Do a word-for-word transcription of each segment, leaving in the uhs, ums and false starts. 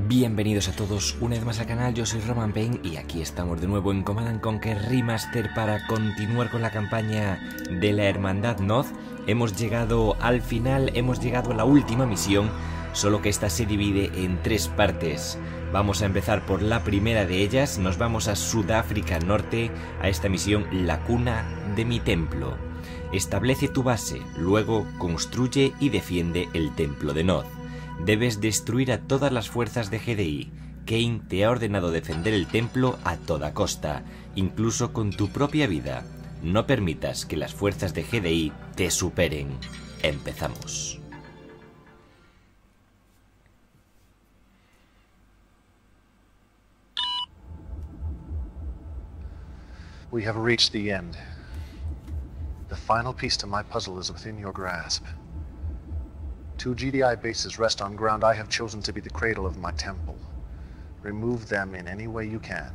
Bienvenidos a todos una vez más al canal, yo soy Roman Pain y aquí estamos de nuevo en Command and Conquer Remaster para continuar con la campaña de la Hermandad Noth. Hemos llegado al final, hemos llegado a la última misión, solo que esta se divide en tres partes. Vamos a empezar por la primera de ellas, nos vamos a Sudáfrica Norte, a esta misión La Cuna de mi Templo. Establece tu base, luego construye y defiende el Templo de Noth. Debes destruir a todas las fuerzas de G D I. Kain te ha ordenado defender el templo a toda costa, incluso con tu propia vida. No permitas que las fuerzas de G D I te superen. Empezamos. We have reached the end. The final piece to my puzzle is within your grasp. Two G D I bases rest on ground I have chosen to be the cradle of my temple. Remove them in any way you can.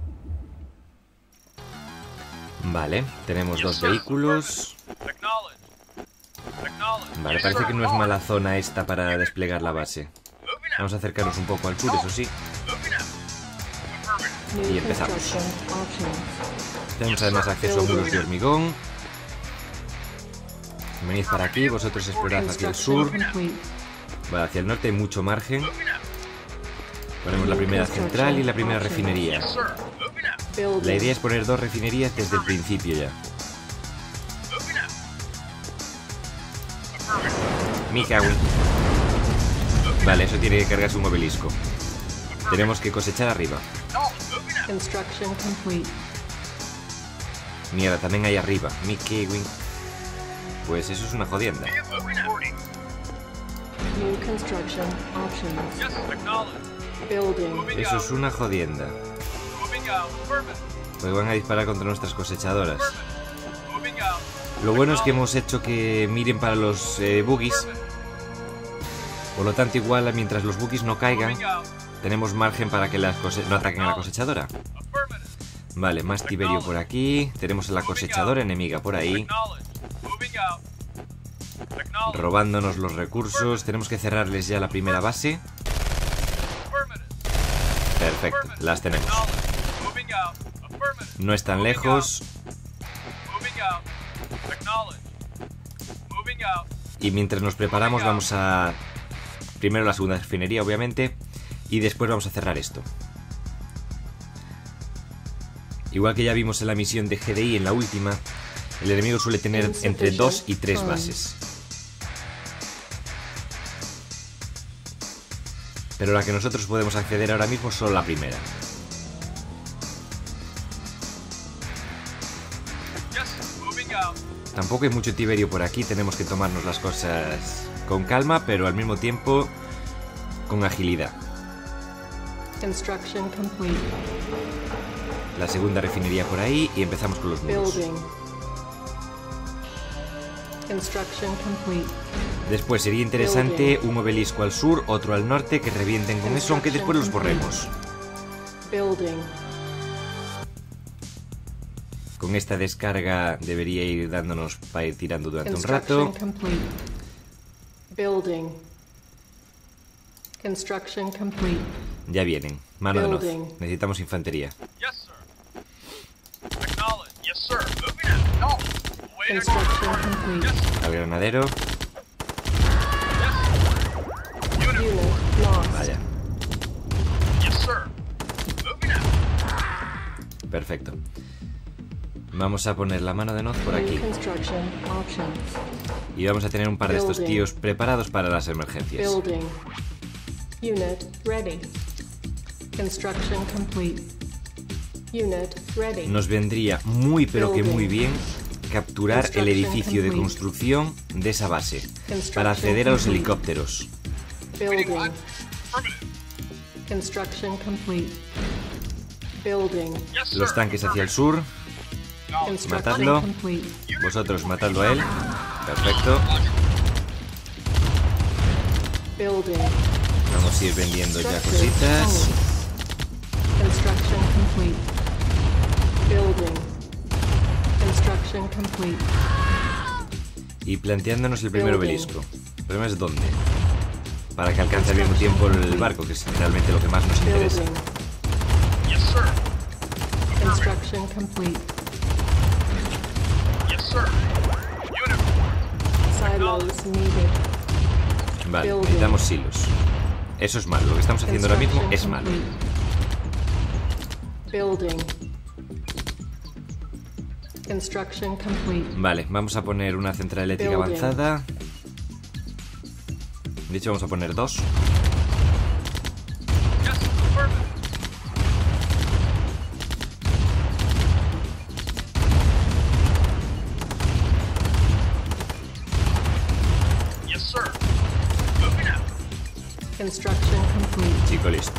Vale, tenemos dos vehículos. Vale, parece que no es mala zona esta para desplegar la base. Vamos a acercarnos un poco al sur, eso sí. Y empezamos. Tenemos además acceso a muros de hormigón. Venid para aquí, vosotros explorad hacia el sur. Vale, hacia el norte hay mucho margen. Ponemos la primera central y la primera refinería. La idea es poner dos refinerías desde el principio ya. Me cago en... Vale, eso tiene que cargarse un obelisco. Tenemos que cosechar arriba. Mierda, también hay arriba. Me cago en... Pues eso es una jodienda. Eso es una jodienda. Pues van a disparar contra nuestras cosechadoras. Lo bueno es que hemos hecho que miren para los eh, buggies. Por lo tanto, igual mientras los buggies no caigan, tenemos margen para que las cose no ataquen a la cosechadora. Vale, más tiberio por aquí. Tenemos a la cosechadora enemiga por ahí, robándonos los recursos. Tenemos que cerrarles ya la primera base. Perfecto, las tenemos. No están lejos. Y mientras nos preparamos vamos a... Primero la segunda refinería, obviamente, y después vamos a cerrar esto. Igual que ya vimos en la misión de G D I, en la última, el enemigo suele tener entre dos y tres bases. Pero la que nosotros podemos acceder ahora mismo es solo la primera. Tampoco hay mucho tiberio por aquí, tenemos que tomarnos las cosas con calma, pero al mismo tiempo con agilidad. La segunda refinería por ahí y empezamos con los muros. Después sería interesante un obelisco al sur, otro al norte, que revienten con eso, aunque después los borremos. Con esta descarga debería ir dándonos para ir tirando durante un rato. Ya vienen. Mano de Noth. Necesitamos infantería. Al granadero. Vaya. Perfecto. Vamos a poner la mano de Noth por aquí. Y vamos a tener un par de estos tíos preparados para las emergencias. Nos vendría muy pero que muy bien capturar el edificio de construcción de esa base para acceder a los helicópteros. Los tanques hacia el sur. Matadlo. Vosotros matadlo a él. Perfecto. Vamos a ir vendiendo ya cositas. Y planteándonos el primer obelisco. El problema es dónde. para que alcance al mismo tiempo el barco, que es realmente lo que más nos interesa. Building. Yes, sir. Construction complete. Yes, sir. Unit. Silos needed. Vale, Building. necesitamos silos. Eso es malo, lo que estamos haciendo ahora mismo es malo. Building. Construction complete. Vale, vamos a poner una central eléctrica Building. avanzada. De hecho, vamos a poner dos. Yes, affirmative. Yes, sir. Moving out. Construction complete. Chico, listo.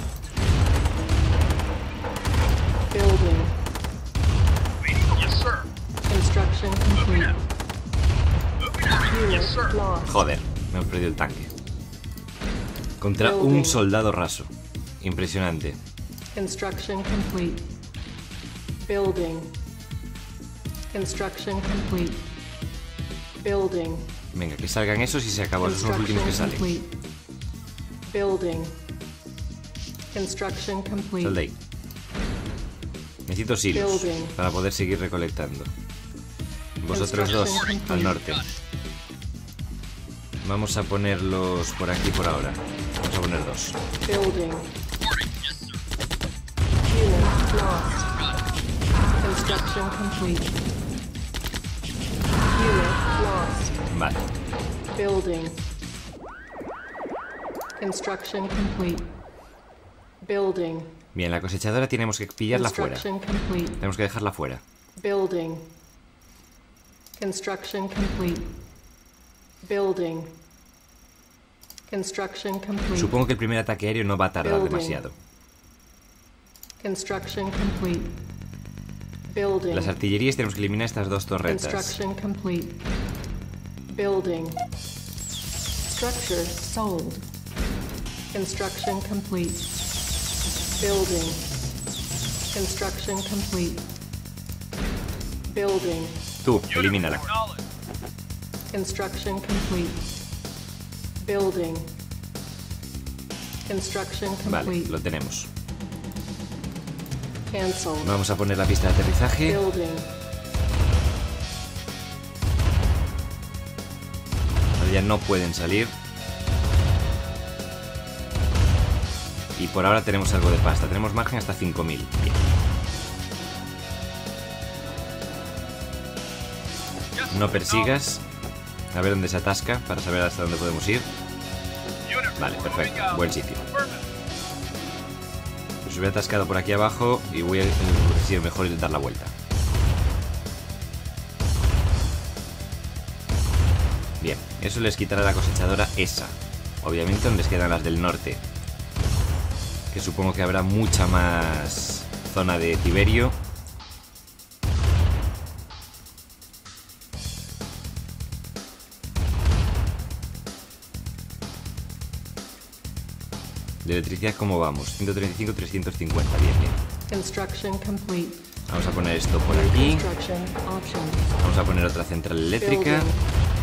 Building. Waiting. Yes, sir. Construction Moving complete. out. Moving out. Unit Yes, sir. lost. Joder, me hemos perdido el tanque. Contra un Building. soldado raso. Impresionante. Construction complete. Building. Construction complete. Building. Venga, que salgan esos y se acabó. Esos son los últimos que salen. complete. Building. Construction complete. Sal de ahí. Necesito silos Building. para poder seguir recolectando. Vosotros dos, al norte. Vamos a ponerlos por aquí por ahora. Vamos a poner dos. Building. Unit lost. Construction complete. Unit lost. Vale. Building. Construction complete. Building. Bien, la cosechadora tenemos que pillarla fuera. Construction complete. Tenemos que dejarla fuera. Building. Construction complete. Building. Construction complete. Supongo que el primer ataque aéreo no va a tardar Building. demasiado. Construction complete. Building. Las artillerías tenemos que eliminar estas dos torretas. Construction complete. Building. Structure sold. Construction complete. Building. Construction complete. Building. Tú, elimínala. Acknowledged. Construction complete. Building. Construction Vale, complete. lo tenemos. Cancel. Vamos a poner la pista de aterrizaje. Building. Ahora ya no pueden salir. Y por ahora tenemos algo de pasta. Tenemos margen hasta cinco mil. Bien. Yes, No persigas. A ver dónde se atasca para saber hasta dónde podemos ir. Unit. Vale, perfecto. Moving out. Buen sitio. Affirmative. Pues voy atascado por aquí abajo y voy a decir mejor dar la vuelta. Bien, eso les quitará la cosechadora esa. Obviamente donde quedan las del norte. Que supongo que habrá mucha más zona de Tiberio. De electricidad, ¿cómo vamos? ciento treinta y cinco, trescientos cincuenta. Bien, bien. Construction complete. Vamos a poner esto por aquí. Construction options. Vamos a poner otra central eléctrica. Building.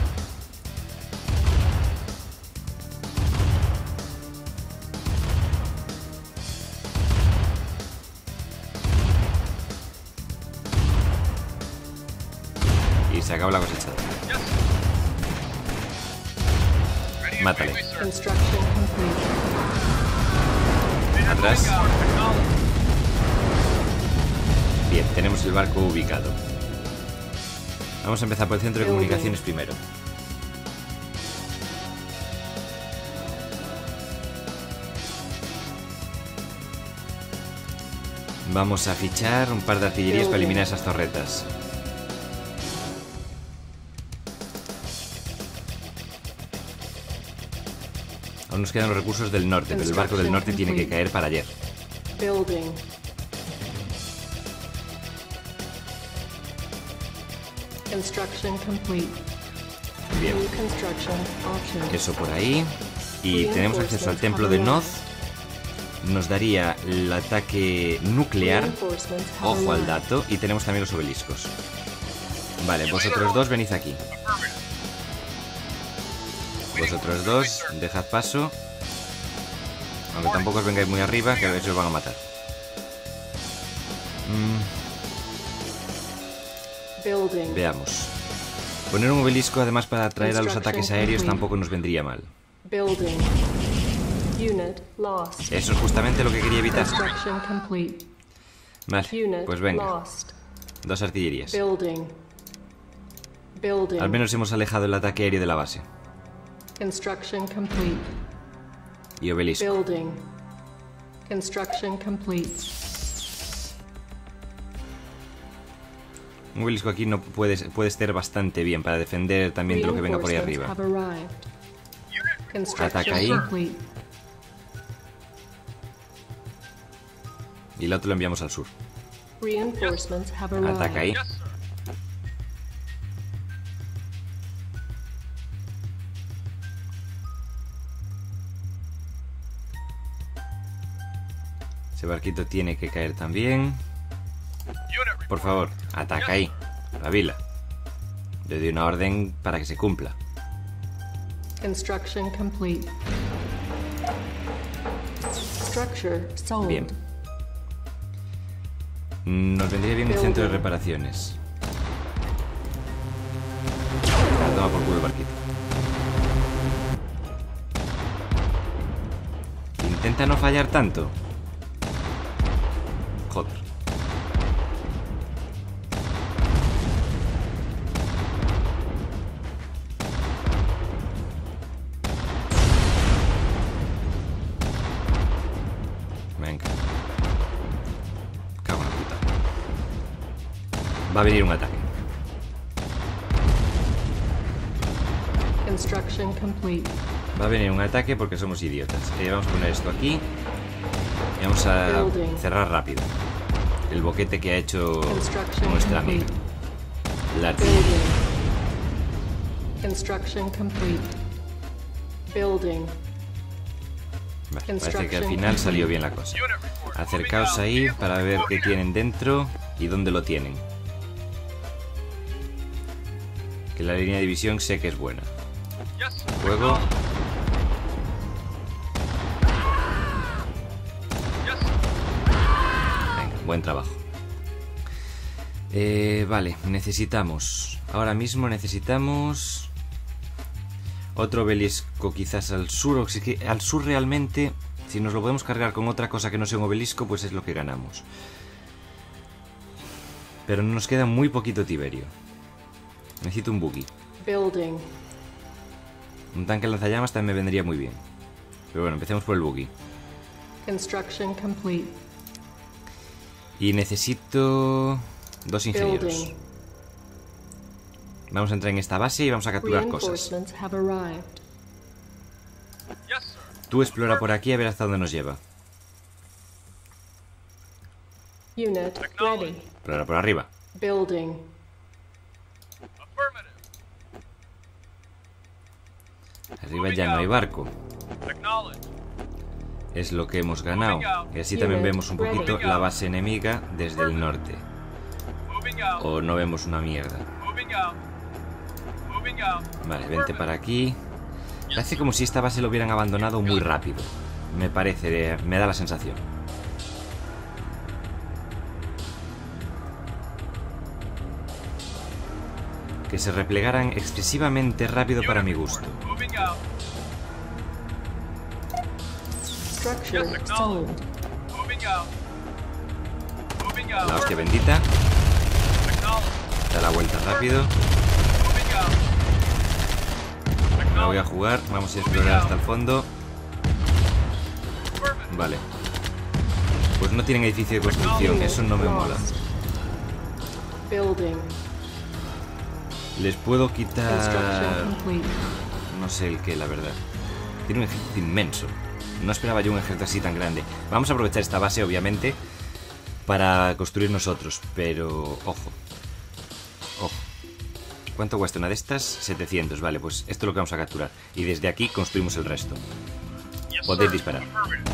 Y se acaba la cosechadora. Yes. Ready and Mátale. waiting, sir. Construction complete. Atrás. Acknowledged. Bien, tenemos el barco ubicado. Vamos a empezar por el centro de Building. comunicaciones primero. Vamos a fichar un par de artillerías para Building. eliminar esas torretas. Aún nos quedan los recursos del norte, pero el barco del norte tiene que caer para ayer. Building. Construction complete. Bien, New construction options. eso por ahí. Y tenemos acceso al templo de Noz. Nos daría el ataque nuclear. Reinforcements have Ojo al arrived. dato. Y tenemos también los obeliscos. Vale, vosotros dos venid aquí. Affirmative. Vosotros dos, dejad paso. Aunque tampoco os vengáis muy arriba, que a ver si os van a matar. Mm, Building. veamos. Poner un obelisco, además, para atraer a los ataques aéreos tampoco nos vendría mal. Building. Unit lost. Eso es justamente lo que quería evitar. Construction complete. Vale, Unit pues venga. lost. Dos artillerías. Building. Building. Al menos hemos alejado el ataque aéreo de la base. Construction complete. Y obelisco. Building. Construction complete. Un obelisco aquí no puede, puede estar bastante bien para defender también de lo que venga por ahí arriba. Reinforcements have arrived. Construction Ataca ahí. complete. Y el otro lo enviamos al sur. Reinforcements have arrived. Ataca ahí. Yes, sir. Ese barquito tiene que caer también. Unit Por favor, ataca ahí. Pavila. Le doy una orden para que se cumpla. Construction complete. Structure sold. Bien. Nos vendría bien un centro de reparaciones. Ah, toma por culo el barquito. Intenta no fallar tanto. Joder. Venga. Cago en la puta. Va a venir un ataque. Construction complete. Va a venir un ataque porque somos idiotas. Eh, vamos a poner esto aquí. Y vamos a Building. cerrar rápido el boquete que ha hecho Construction nuestra amiga. complete. La artillería. Building. Construction complete. Building. Vale, parece que al final salió bien la cosa. Acercaos ahí para ver qué tienen dentro y dónde lo tienen. Que la línea de división sé que es buena. Yes, sir. Fuego. Yes, sir. Venga, buen trabajo. Eh, vale, necesitamos. Ahora mismo necesitamos otro obelisco quizás al sur. O si que al sur realmente, si nos lo podemos cargar con otra cosa que no sea un obelisco, pues es lo que ganamos. Pero nos queda muy poquito tiberio. Necesito un buggy. Building. Un tanque lanzallamas también me vendría muy bien. Pero bueno, empecemos por el buggy. Construction complete. Y necesito dos ingenieros. Building. Vamos a entrar en esta base y vamos a capturar cosas. Reinforcements have arrived. Yes, sir. Tú explora por aquí a ver hasta dónde nos lleva. Unit ready. Explora por arriba. Building. Affirmative. Arriba ya no hay barco. Acknowledge. Es lo que hemos ganado. Y así también vemos un poquito la base enemiga desde el norte. Moving out. O no vemos una mierda. Moving out. Moving out. Vale, vente para aquí. Parece como si esta base lo hubieran abandonado muy rápido. Me parece, me da la sensación. Que se replegaran excesivamente rápido para mi gusto. Moving out. Structure sold. Moving out. Moving out. La hostia bendita. Acknowledge. Da la vuelta rápido. Moving out. Me la voy a Acknowledge. jugar. Vamos a explorar hasta el fondo. Affirmative. Vale. Pues no tienen edificio de construcción. Eso no me mola. Building. Les puedo Construction quitar... complete. No sé el qué, la verdad. Tiene un ejército inmenso. No esperaba yo un ejército así tan grande. Vamos a aprovechar esta base, obviamente, para construir nosotros. Pero, ojo. Ojo. ¿Cuánto cuesta una de estas? setecientos. Vale, pues esto es lo que vamos a capturar. Y desde aquí construimos el resto. Yes, Podéis sir. disparar. Affirmative.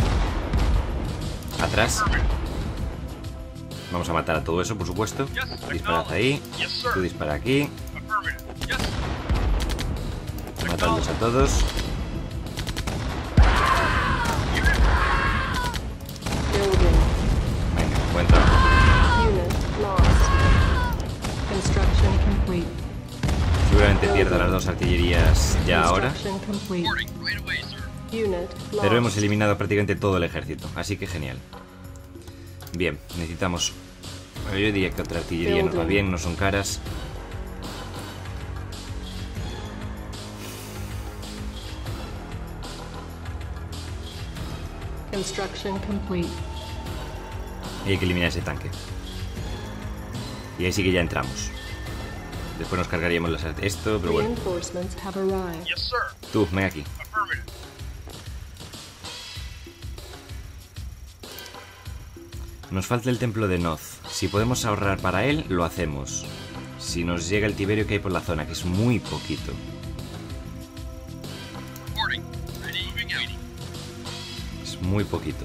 Atrás. Vamos a matar a todo eso, por supuesto. Disparad ahí. Tú dispara aquí. Affirmative. Yes. Matadlos a todos. que pierda las dos artillerías ya ahora. Construction complete. Reporting right away, sir. Unit Pero hemos lost. eliminado prácticamente todo el ejército, así que genial. Bien, necesitamos... Bueno, yo diría que otra artillería nos va bien, no son caras. Construction complete. Y hay que eliminar ese tanque. Y ahí sí que ya entramos. Después nos cargaríamos las art- esto, pero bueno. Reinforcements have arrived. Yes, sir. Tú, ven aquí. Affirmative. Nos falta el templo de Noz. Si podemos ahorrar para él, lo hacemos. Si nos llega el tiberio que hay por la zona, que es muy poquito. Reporting. Ready. Moving out. Es muy poquito.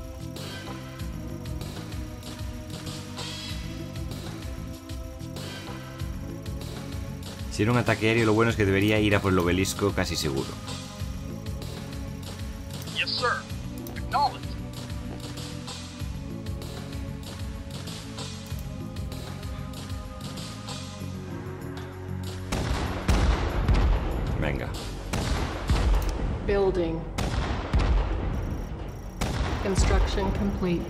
Si era un ataque aéreo, lo bueno es que debería ir a por el obelisco casi seguro. Yes, sir. Acknowledged. Venga. Building. Construction complete.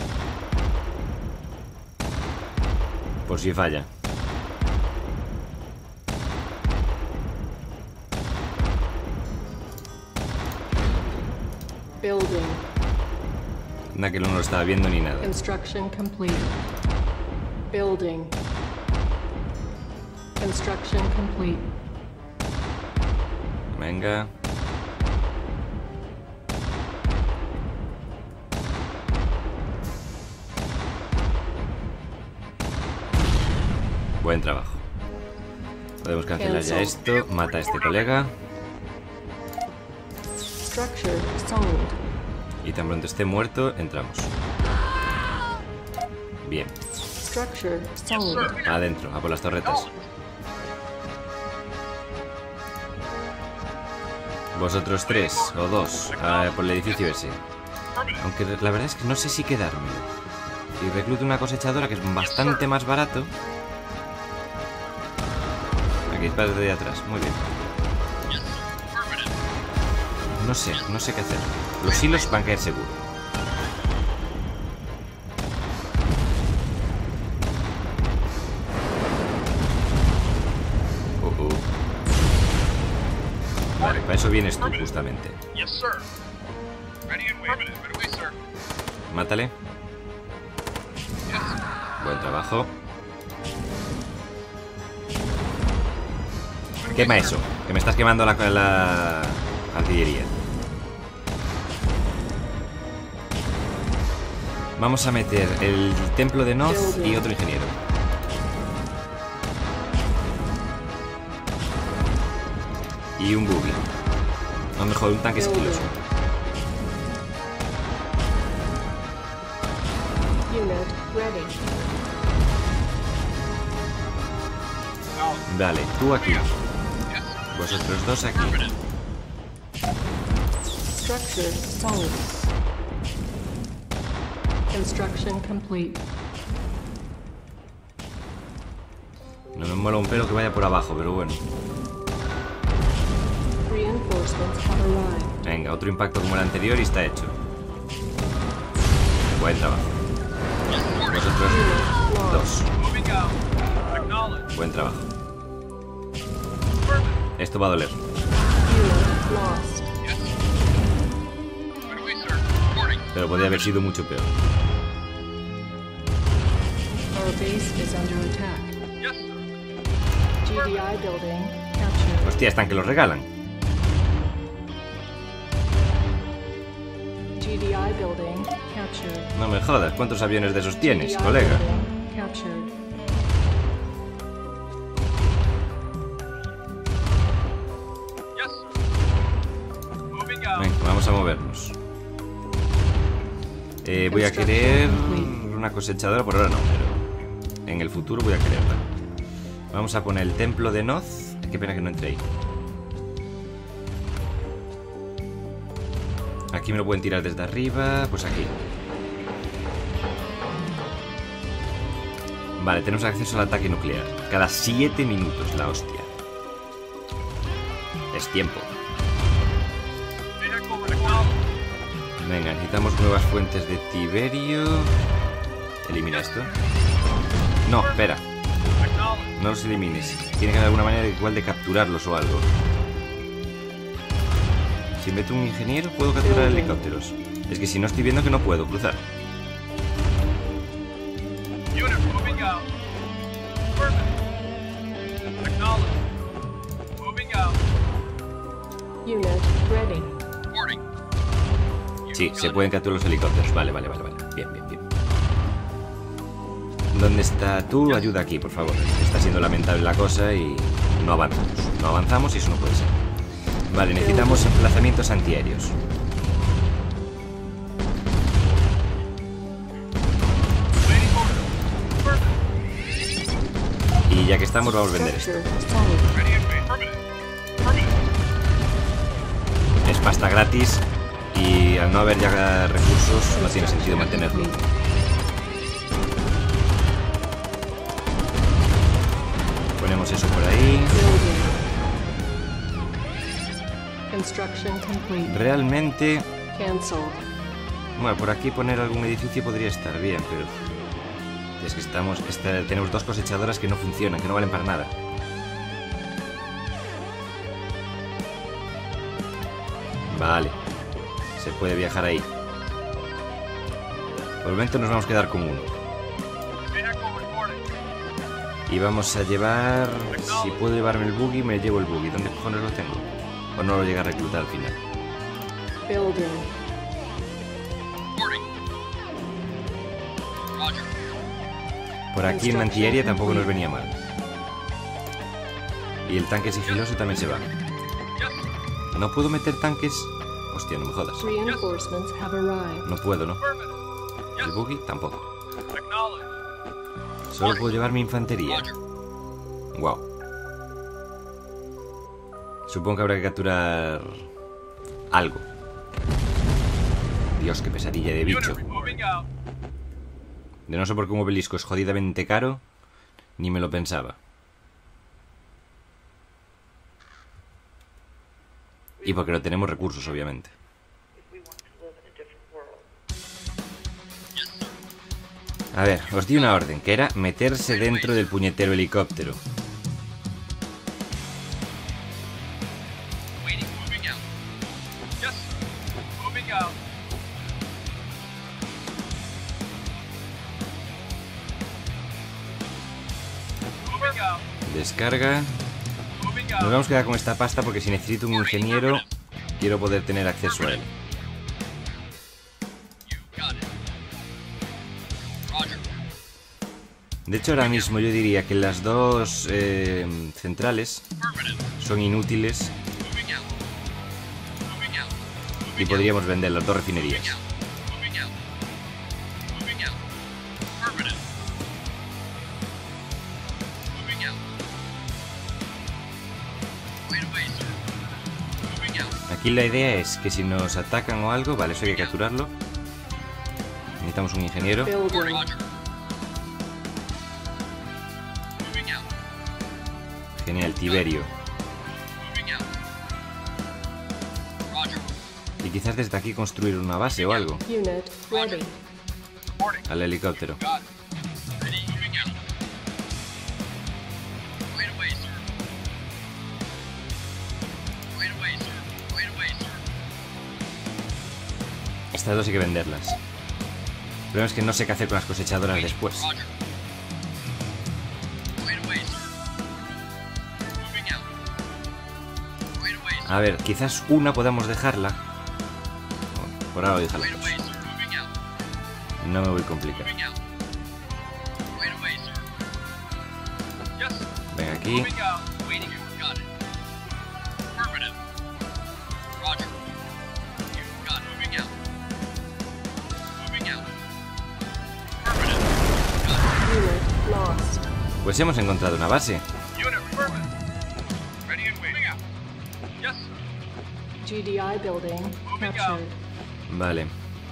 Por si falla. Building. Anda que no lo estaba viendo ni nada. Construction complete. Building. Construction complete. Venga. Buen trabajo. Podemos cancelar ya esto. Mata a este colega. Structure sold. Y tan pronto esté muerto, entramos. Bien. Structure sold. Adentro, a por las torretas. Vosotros tres o dos, a por el edificio ese. Aunque la verdad es que no sé si quedarme. Y recluto una cosechadora que es bastante más barato. Aquí dispara desde atrás, muy bien. No sé, no sé qué hacer. Los hilos van a caer seguro. Uh -uh. Vale, para eso vienes tú, justamente. Yes, sir. Ready and waiting. Right away, sir. Mátale. Buen trabajo. Quema eso, que me estás quemando la, la artillería. Vamos a meter el templo de Noz y otro ingeniero. Y un buggy. No, mejor, un tanque esquiloso. Unit ready. Vale, tú aquí. Vosotros dos aquí. Structure sold. Construction complete. No me mola un pelo que vaya por abajo, pero bueno. Reinforcements have arrived. Venga, otro impacto como el anterior y está hecho. Buen trabajo. Vosotros dos. Moving out. Acknowledged. Buen trabajo. Esto va a doler. Unit lost. Yes. Right away, sir. Reporting. Pero podría haber sido mucho peor. Our base is under attack. Yes, sir. G D I building captured. Hostia, están que los regalan. G D I building captured. No me jodas, ¿cuántos aviones de esos tienes, G D I colega? building captured. Yes, sir. Moving out. Venga, vamos a movernos. Eh, voy a querer una cosechadora, por ahora no, pero en el futuro voy a quererla. Vamos a poner el templo de Noz. Qué pena que no entre ahí. Aquí me lo pueden tirar desde arriba. Pues aquí. Vale, tenemos acceso al ataque nuclear. Cada siete minutos, la hostia. Es tiempo. Vehicle acknowledged. Venga, necesitamos nuevas fuentes de tiberio. Elimina esto. No, espera. Acknowledged. No los elimines. Tiene que haber alguna manera igual de capturarlos o algo. Si meto un ingeniero, puedo capturar helicópteros. Es que si no estoy viendo que no puedo cruzar. Unit moving out. Affirmative. Acknowledged. Moving out. Unit ready. Reporting. Sí, se pueden capturar los helicópteros. Vale, vale, vale, vale. Bien, bien, bien. ¿Dónde está tú? Ayuda aquí, por favor. Está siendo lamentable la cosa y no avanzamos. No avanzamos y eso no puede ser. Vale, necesitamos emplazamientos antiaéreos. Waiting order. Affirmative. Y ya que estamos, vamos a vender esto. Structure solid. Ready and wait. Affirmative. Affirmative. Es pasta gratis y al no haber ya recursos no tiene sentido mantenerlo. Ponemos eso por ahí. Building. Construction complete. Realmente, Cancelled. bueno, por aquí poner algún edificio podría estar bien, pero es que estamos, esta- tenemos dos cosechadoras que no funcionan, que no valen para nada. Vale, se puede viajar ahí. Por el momento nos vamos a quedar con uno. Vehicle reporting. Y vamos a llevar... Si puedo llevarme el buggy, me llevo el buggy. ¿Dónde cojones lo tengo? O no lo llega a reclutar al final. Building. Reporting. Roger. Por aquí en la antiaérea tampoco nos venía mal. Y el tanque sigiloso también se va. Yes. ¿No puedo meter tanques? Hostia, no me jodas. Reinforcements have arrived. No puedo, ¿no? Affirmative. El Yes. buggy tampoco. Acknowledged. Solo puedo llevar mi infantería. Roger. Wow. Supongo que habrá que capturar... algo. Dios, qué pesadilla de bicho. Unit moving out. De no sé por qué un obelisco es jodidamente caro, ni me lo pensaba. Y porque no tenemos recursos, obviamente. A ver, os di una orden, que era meterse dentro del puñetero helicóptero. Waiting. Moving out. Yes. Moving out. Moving out. Descarga. Moving Nos out. vamos a quedar con esta pasta porque si necesito un ingeniero, quiero poder tener acceso a él. You got it. Roger. De hecho, ahora mismo yo diría que las dos eh, centrales Affirmative. son inútiles Moving out. Moving out. y podríamos vender las dos refinerías. Moving out. Moving out. Affirmative. Moving out. Wait away, sir. Moving out. Aquí la idea es que si nos atacan o algo, vale, eso hay que capturarlo. Necesitamos un ingeniero. Building. Roger. Moving out. Genial, Tiberio. Moving out. Roger. Y quizás desde aquí construir una base o algo. Unit ready. Reporting. Al helicóptero. Got it. Ready. Moving out. Wait away, sir. Wait away, sir. Wait away, sir. Estas dos hay que venderlas. El problema es que no sé qué hacer con las cosechadoras después. Roger. Wait away, sir. Moving out. Wait away, sir. A ver, quizás una podamos dejarla. Bueno, por ahora voy a dejarla. Wait away, sir. Moving out. No me voy a complicar. Moving out. Wait away, sir. Yes. Ven aquí. Moving out. Waiting. Got it. Affirmative. Roger. You got it. Moving out. Moving out. Affirmative. Got Unit lost. Pues hemos encontrado una base. it. Unit affirmative. Ready and waiting. Moving out. Yes. G D I building captured. Vale.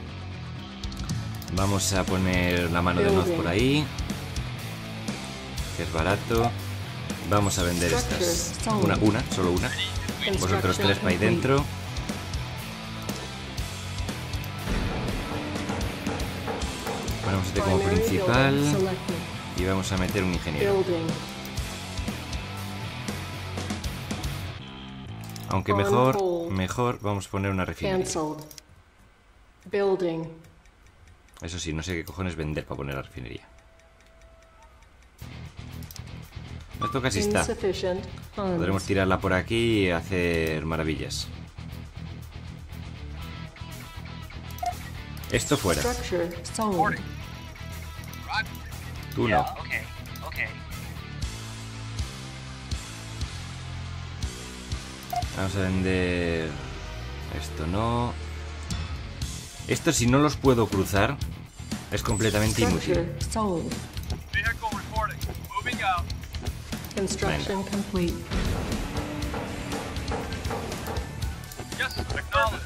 Vamos a poner la mano de Noz por ahí. Que es barato. Vamos a vender estas. Una, una, solo una. Ready and Vosotros tres para ahí dentro. Ponemos este como Primary principal. building selected. Y vamos a meter un ingeniero. Building. Aunque On mejor, hold. mejor vamos a poner una refinería. Cancelled. Building. Eso sí, no sé qué cojones vender para poner la refinería. Esto casi está. Insufficient funds. Podremos tirarla por aquí y hacer maravillas. Esto fuera. Structure sold. Roger. Tú Yeah, no. okay, okay. Vamos a vender... Esto no... Esto si no los puedo cruzar es completamente inútil. Structure sold. Vehicle reporting. Moving out. Construction complete. Yes, sir. Acknowledged.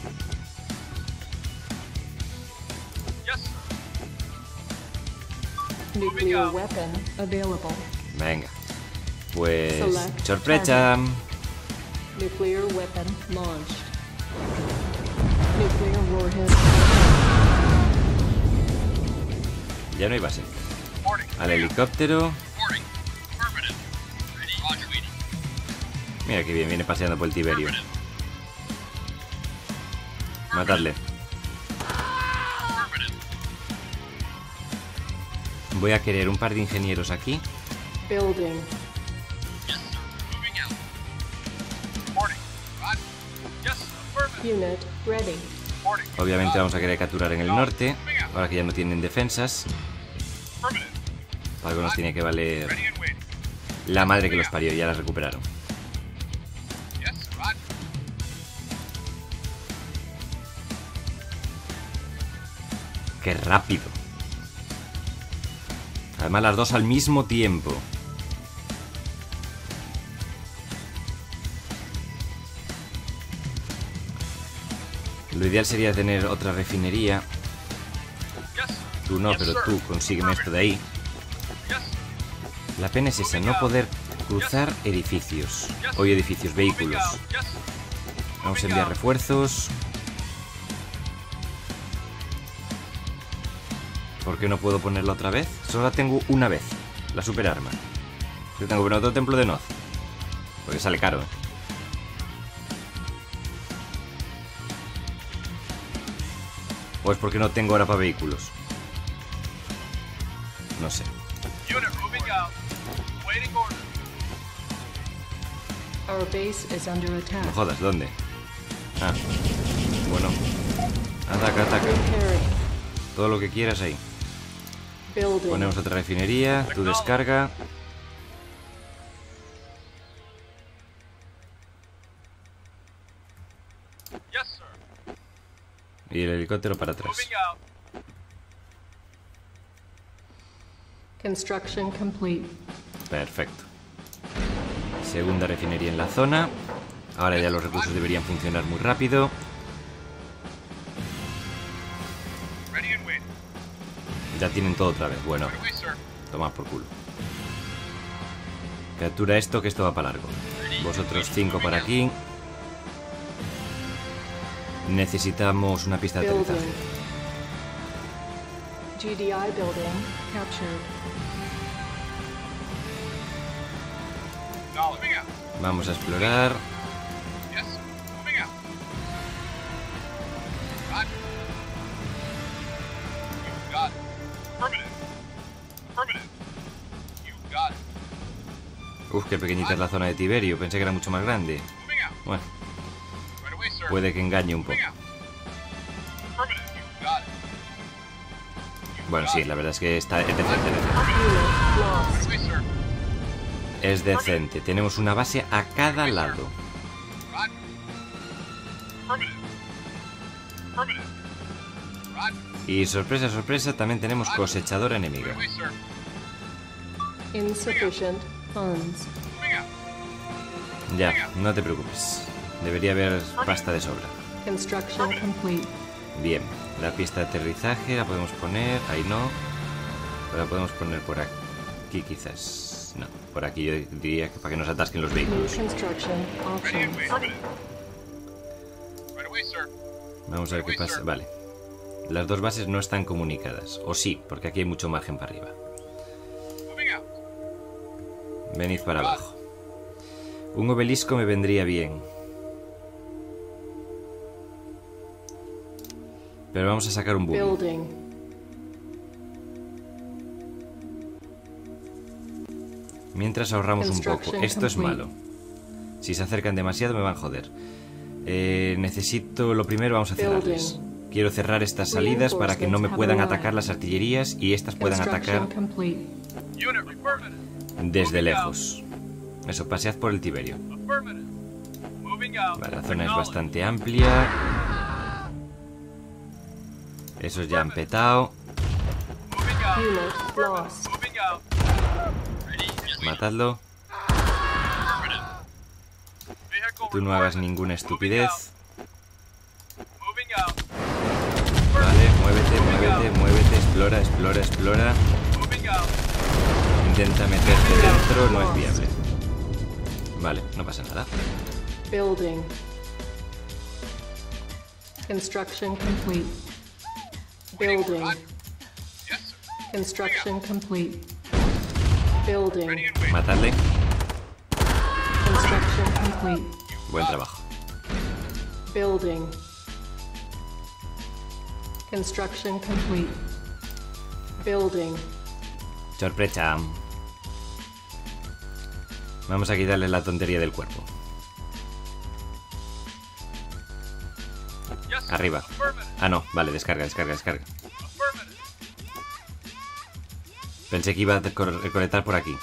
Yes, sir. Nuclear weapon available. Venga. Pues... Select ¡sorpresa! Nuclear weapon launched. Nuclear warhead. Ya no hay base. Reporting. Al helicóptero. Reporting. Affirmative. Ready. Roger. Waiting. Mira que bien, viene paseando por el Tiberio. Affirmative. Matadle. Affirmative. Voy a querer un par de ingenieros aquí. Building. Yes, sir. Moving out. Reporting. Roger. Yes, sir. Affirmative. Unit ready. Reporting. Obviamente vamos a querer capturar en el norte. Ahora que ya no tienen defensas. Affirmative. Para algo nos tiene que valer Ready and waiting. la madre que los parió. Ya las recuperaron. Yes, sir. Roger. ¡Qué rápido! Además las dos al mismo tiempo. Lo ideal sería tener otra refinería. Yes, sir. Tú no, Yes, pero sir. tú consígueme esto de ahí. Yes, sir. La pena es esa, no poder cruzar edificios. Hoy edificios, Moving vehículos. out. Yes, sir. Vamos a Moving enviar out. refuerzos. ¿Por qué no puedo ponerla otra vez? Solo la tengo una vez. La superarma. Yo tengo que poner otro templo de Noz. Porque sale caro, ¿eh? ¿O es porque no tengo ahora para vehículos? No sé. Unit moving out. Waiting order. Our base is under No attack. jodas, ¿dónde? Ah. Bueno. Ataca, ataca. Repairing. Todo lo que quieras ahí. Building. Ponemos otra refinería. Tu descarga. Yes, sir. Y el helicóptero para atrás. Moving out. Construction complete. Perfecto. Segunda refinería en la zona. Ahora ya los recursos deberían funcionar muy rápido. Ready and waiting. Ya tienen todo otra vez. Bueno, Right away, sir. toma por culo. Captura esto, que esto va para largo. Vosotros cinco para aquí. Necesitamos una pista de Building. aterrizaje. G D I building captured. Acknowledged. Moving out. Vamos a explorar. Yes, sir. Moving out. Roger. You got it. Affirmative. Affirmative. You got it. Uf, qué pequeñita es la zona de Tiberio. Pensé que era mucho más grande. Moving out. Bueno, Right away, sir. puede que engañe un poco. Moving out. Affirmative. You got it. Bueno, sí, la verdad es que está es decente. es decente. Unit lost. Right away, sir. Es decente. Tenemos una base a cada lado. Roger. Affirmative. Affirmative. Roger. Y sorpresa, sorpresa, también tenemos cosechadora enemiga. Right away, sir. Insufficient funds. Moving out. Ya, no te preocupes. Debería haber pasta de sobra. Construction complete. Bien, la pista de aterrizaje la podemos poner, ahí no. Pero la podemos poner por aquí quizás. No, por aquí yo diría que para que nos atasquen los New vehículos. construction Ready and options. wait. Right away, sir. Vamos a ver qué pasa. Vale. Las dos bases no están comunicadas. O sí, porque aquí hay mucho margen para arriba. Moving out. Venid para abajo. Un obelisco me vendría bien. Pero vamos a sacar un buggy. Building. Mientras ahorramos un poco. Construction Esto es complete. malo. Si se acercan demasiado me van a joder. Eh, necesito... Lo primero vamos a cerrarles. Quiero cerrar estas salidas para que no me puedan atacar las artillerías y estas puedan Construction atacar complete. Unit affirmative. desde lejos. Eso, pasead por el Tiberio. Affirmative. Moving out. Vale, la zona es bastante amplia. Esos ya han petado. Moving out. Unit lost. Moving out. Ready and wait. Matadlo. Affirmative. Vehicle Tú no hagas reported. ninguna estupidez. Moving out. Vale, muévete, muévete, muévete. Explora, explora, explora. Moving out. Intenta meterte dentro, no es viable. Vale, no pasa nada. Building. Construction complete. Building. Yes, sir. Construction complete. Building. Ready and wait. Matadle. Construction complete. Buen trabajo. Building. Construction complete. Building. Sorpresa. Vamos a quitarle la tontería del cuerpo. Yes, sir. Arriba. Affirmative. Ah, no, vale, descarga, descarga, descarga. Affirmative. Pensé que iba a cor- recolectar por aquí.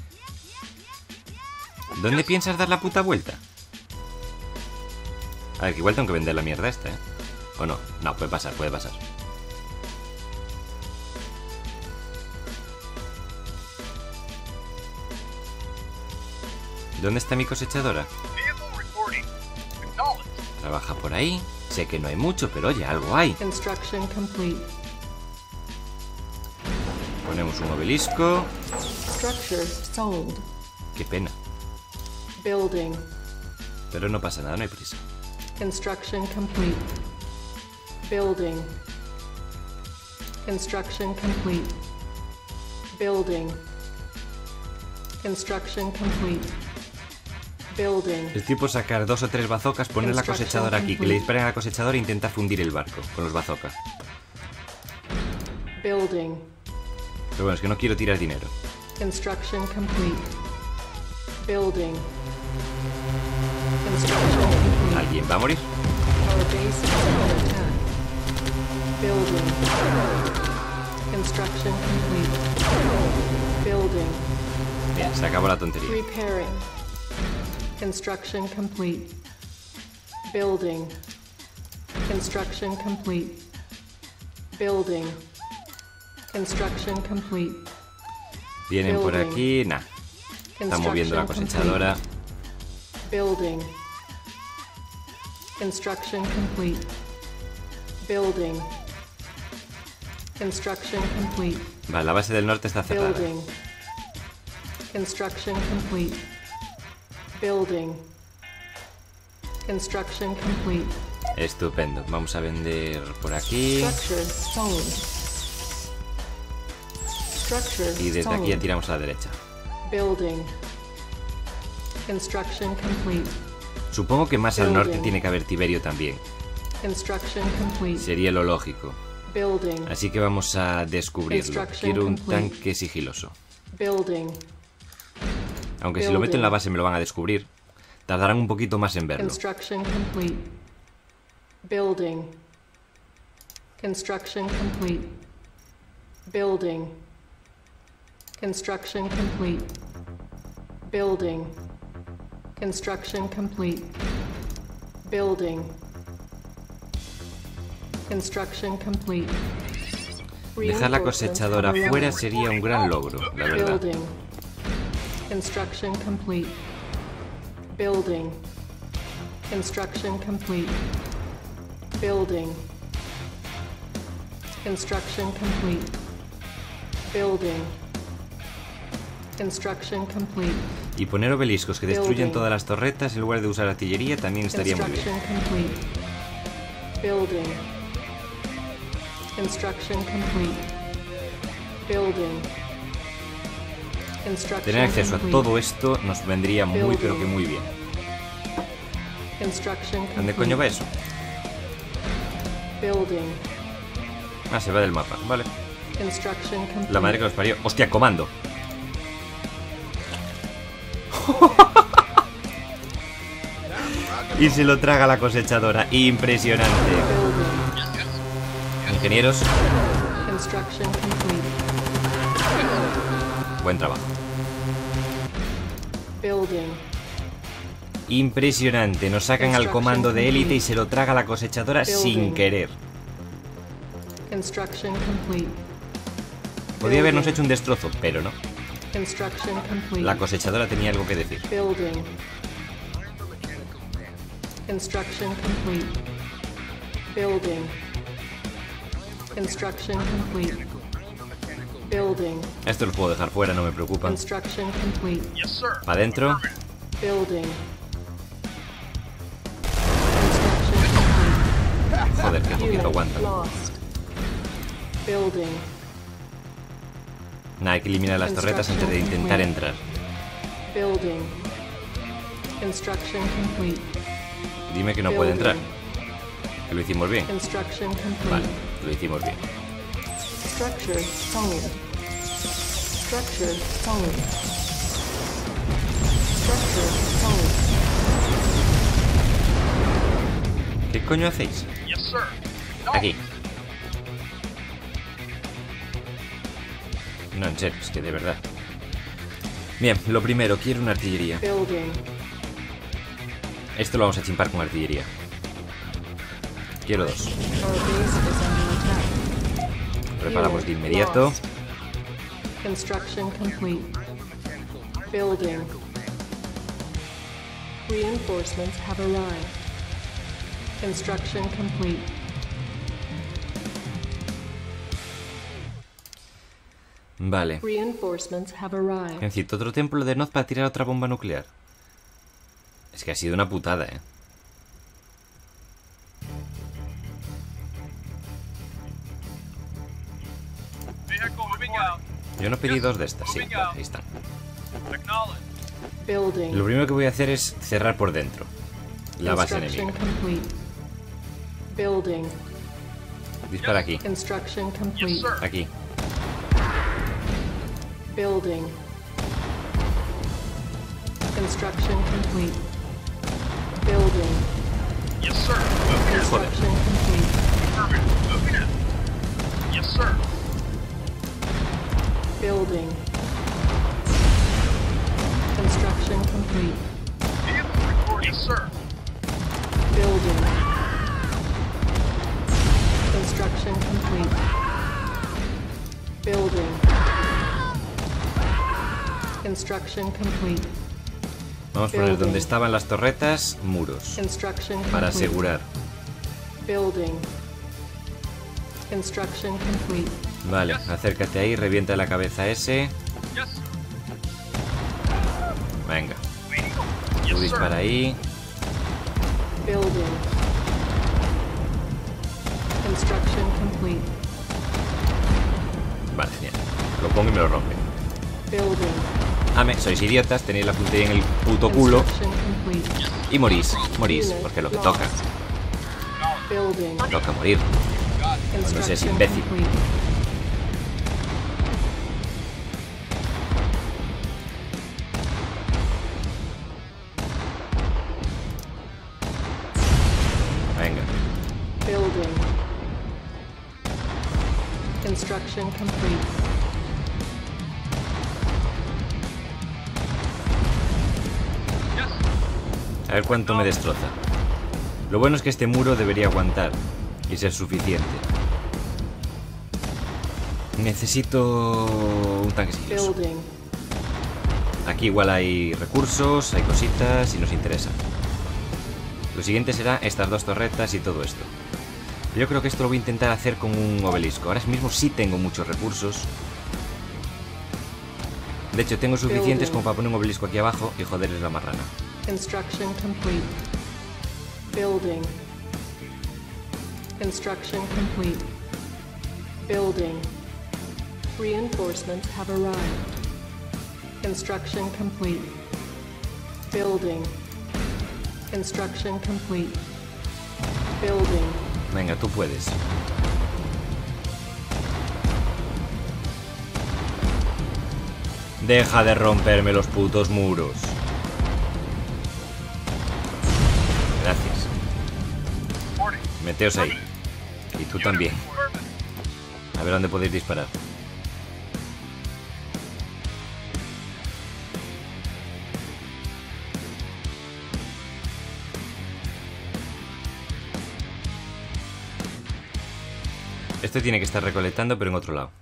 ¿Dónde piensas dar la puta vuelta? A ver, que igual tengo que vender la mierda esta, ¿eh? ¿O no? No, puede pasar, puede pasar. ¿Dónde está mi cosechadora? Vehicle reporting. Acknowledged. Trabaja por ahí. Sé que no hay mucho, pero oye, algo hay. Construction complete. Ponemos un obelisco. Structure sold. Qué pena. Building. Pero no pasa nada, no hay prisa. Construction complete. Building. Construction complete. Building. Construction complete. Building. Es tipo sacar dos o tres bazocas, poner la cosechadora aquí, que le disparen a la cosechadora e intentar fundir el barco con los bazocas. Building. Pero bueno, es que no quiero tirar dinero. Construction complete. Building. Construction complete. ¿Alguien va a morir? Our base is under attack. Building. Construction complete. Building. Bien, se acabó la tontería. Repairing. Construction complete. Building. Construction complete. Building. Construction complete. Vienen por Building. aquí, nah. Está moviendo la Construction cosechadora. Building. Construction complete. Building. Construction complete. Vale, la base del norte está cerrada. Building. Construction complete. Building. Construction complete. Estupendo. Vamos a vender por aquí. Structure sold. Structure Y desde aquí ya sold. tiramos a la derecha. Building. Construction complete. Supongo que más al norte Building. tiene que haber Tiberio también. Construction complete. Sería lo lógico. Building. Así que vamos a descubrirlo. Construction Quiero un complete. tanque sigiloso. Building. Aunque si lo meto en la Building. base me lo van a descubrir. Tardarán un poquito más en verlo. Construction complete. Building. Construction complete. Building. Construction complete. Building. Construction complete. Building. Construction complete. Dejar la cosechadora Reinforcements fuera arrived. sería un gran logro, la verdad. Building. Construction complete. Building. Construction complete. Building. Construction complete. Building. Construction complete. Y poner obeliscos que destruyen Building. todas las torretas en lugar de usar artillería también estaría muy bien. Construction complete. Building. Construction complete. Building. Construction Tener acceso a complete. todo esto nos vendría muy pero que muy bien. Construction complete. ¿Dónde coño va eso? Building. Ah, se va del mapa, vale. Construction complete. La madre que los parió. ¡Hostia, comando! Y se lo traga la cosechadora. Impresionante. Building. Ingenieros, Construction complete. buen trabajo. Building. Impresionante. Nos sacan al comando de élite y se lo traga la cosechadora sin querer. Construction complete. Podía habernos hecho un destrozo, pero no. Construction complete. La cosechadora tenía algo que decir. Building. Construction complete. Building. Construction complete. Building. Esto lo puedo dejar fuera, no me preocupa. Construction complete. Yes, sir. Para adentro. Building. Construction complete. Joder, qué poquito Unit aguanta. lost. Building. Nah, hay que eliminar las torretas antes de intentar entrar. Building. Construction complete. Dime que no puede entrar. Que lo hicimos bien. Construction complete. Vale, lo hicimos bien. Structure solid. Structure solid. Structure solid. ¿Qué coño hacéis? Yes, sir. No. Aquí. No, en serio, es que de verdad. Bien, lo primero, quiero una artillería. Building. Esto lo vamos a chimpar con artillería. Quiero dos. Our base is under attack. Preparamos de Unit inmediato. lost. Construction complete. Building. Reinforcements have arrived. Construction complete. Vale. Reinforcements have arrived. Necesito otro templo de Noz para tirar otra bomba nuclear. Es que ha sido una putada, eh. Vehicle moving out. Yo no pedí dos de estas, sí, vale, ahí están. Acknowledge. Building. Lo primero que voy a hacer es cerrar por dentro la base Construction enemiga. complete. Building. Dispara aquí, Construction Yes, complete. sir. aquí. Building. Construction complete. Building. Yes, sir. Moving out. Joder. Construction complete. Affirmative. Moving out. Yes, sir. Building. Construction complete. Vehicle reporting. Yes, sir. Building. Construction complete. Building. Construction complete. Vamos a poner Building. donde estaban las torretas, muros. Construction complete. Para asegurar. Building. Construction complete. Vale, acércate ahí, revienta la cabeza a ese. Yes, sir. Venga, Waiting. tú Yes, sir. dispara ahí. Building. Construction complete. Vale, genial. Lo pongo y me lo rompe. Building. Ame, sois idiotas, tenéis la puntería en el puto culo. Construction complete. Y morís, morís, porque es lo que toca. Building. Toca morir. seas Construction imbécil. complete. Venga. Building. Construction complete. A ver cuánto me destroza. Lo bueno es que este muro debería aguantar y ser suficiente. Necesito un tanque sigiloso. Building. Aquí igual hay recursos, hay cositas y nos interesa. Lo siguiente será estas dos torretas y todo esto. Yo creo que esto lo voy a intentar hacer con un obelisco. Ahora mismo sí tengo muchos recursos. De hecho, tengo suficientes como para poner un obelisco aquí abajo y joderles la marrana. Construction complete. Building. Construction complete. Building. Reinforcements have arrived. Construction complete. Building. Construction complete. Building. Venga, tú puedes. Deja de romperme los putos muros. Gracias. Meteos ahí. Y tú también. A ver dónde podéis disparar. Este tiene que estar recolectando, pero en otro lado.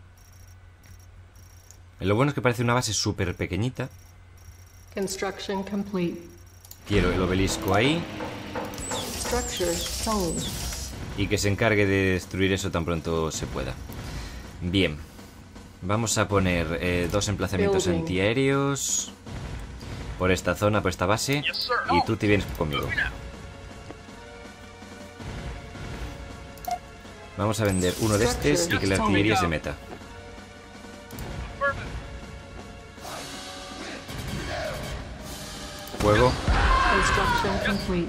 Lo bueno es que parece una base súper pequeñita. Construction complete. Quiero el obelisco ahí. Structure sold. Y que se encargue de destruir eso tan pronto se pueda. Bien. Vamos a poner eh, dos emplazamientos Building. antiaéreos por esta zona, por esta base. Y tú te vienes conmigo. Vamos a vender uno de estos y que la artillería se meta. Fuego. Construction complete.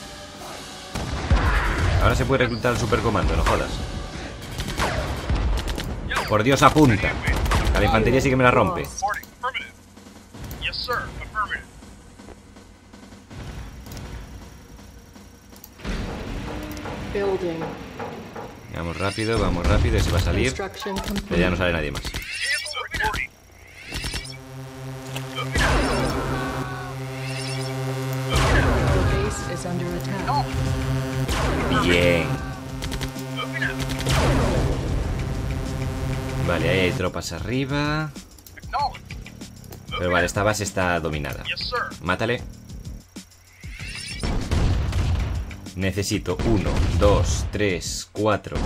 Ahora se puede reclutar al supercomando, no jodas. Por Dios, apunta. A la infantería sí que me la rompe. Reporting. Affirmative. Yes, sir. Affirmative. Building. Vamos rápido, vamos rápido. Ese va a salir. Construction Pero complete. ya no sale nadie más. Reporting. The base is under attack. Bien. Vale, ahí hay tropas arriba. Acknowledge. Pero vale, esta base está dominada. Yes, sir. Mátale. Necesito uno, dos, tres, cuatro.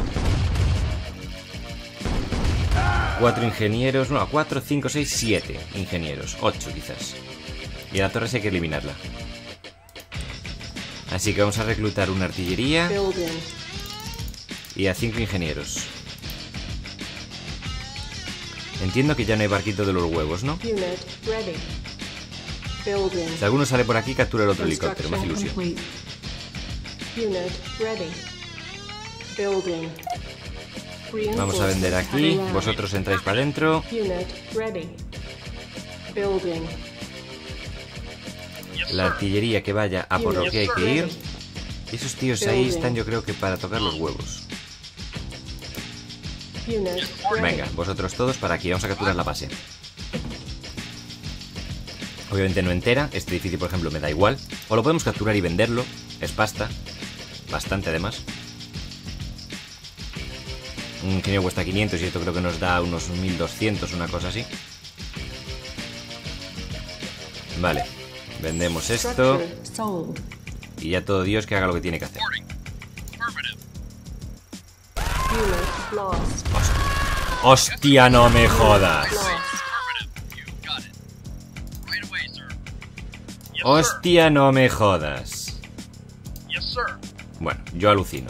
Cuatro ingenieros. No, cuatro, cinco, seis, siete ingenieros. Ocho quizás. Y a la torre sí hay que eliminarla. Así que vamos a reclutar una artillería Building. y a cinco ingenieros. Entiendo que ya no hay barquito de los huevos, ¿no? Unit ready. Building. Si alguno sale por aquí, captura el otro helicóptero. Más Construction ilusión. complete. Unit ready. Building. Vamos a vender aquí. Vosotros entráis para adentro. Unit ready. Building. La artillería que vaya a por lo que hay que ir. Y esos tíos ahí están, yo creo que para tocar los huevos. Unit ready. Venga, vosotros todos para aquí. Vamos a capturar la base. Obviamente no entera. Este edificio, por ejemplo, me da igual. O lo podemos capturar y venderlo. Es pasta. Bastante, además. Un ingeniero cuesta quinientos y esto creo que nos da unos mil doscientos, una cosa así. Vale. Vendemos esto. Structure sold. Y ya todo Dios que haga lo que tiene que hacer. Affirmative. Unit lost. ¡Hostia, no me jodas! Lost. Affirmative. You got it. Right away, sir. Yes, sir. ¡Hostia, no me jodas! Yes, sir. Bueno, yo alucino.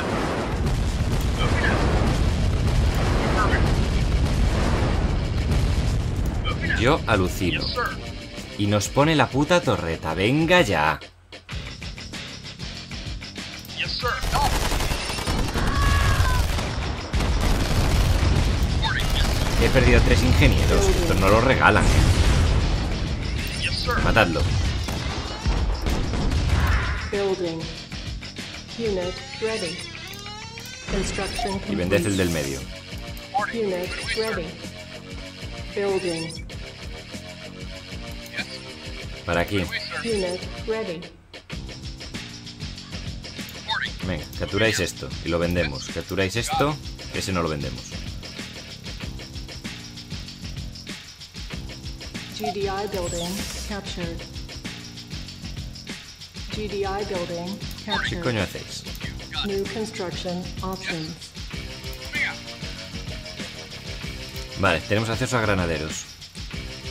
Yo alucino. Yes, sir. Y nos pone la puta torreta. ¡Venga ya! Yes, sir. No. Reporting. Yes, sir. He perdido tres ingenieros. Esto no lo regalan. Yes, sir. Matadlo. Building. Unit ready. Construction complete. Y vended el del medio. Reporting. Unit ready. Building. Yes. Para aquí. Away, sir. Unit ready. Reporting. Venga, capturáis esto y lo vendemos. Capturáis esto, ese no lo vendemos. G D I building captured. G D I building ¿Qué captured. coño hacéis? New construction options. Vale, tenemos acceso a granaderos.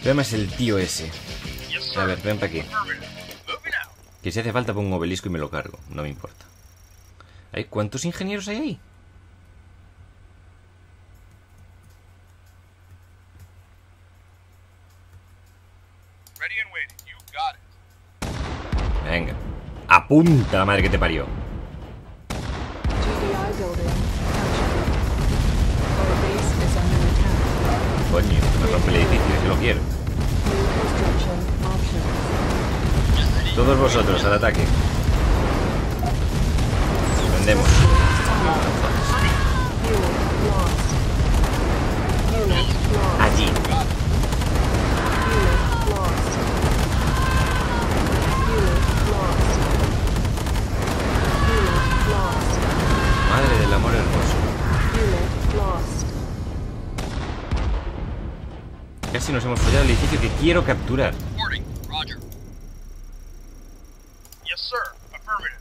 problema es el tío ese. Yes, sir. A ver, ven para aquí. Affirmative. Moving out. Que si hace falta pongo un obelisco y me lo cargo. No me importa. ¿Hay cuántos ingenieros hay ahí? Ready and waiting. You got it. Venga. Apunta la madre que te parió. G D I building captured. Our base is under attack. Coño, me rompe el edificio, que lo quiero. New construction options. Todos vosotros al ataque. Vendemos. Unit lost. Unit lost. Allí. Unit lost. Unit lost. Unit lost. Madre del amor hermoso. Unit lost. Casi nos hemos follado el edificio que quiero capturar. Reporting. Roger. Yes, sir. Affirmative.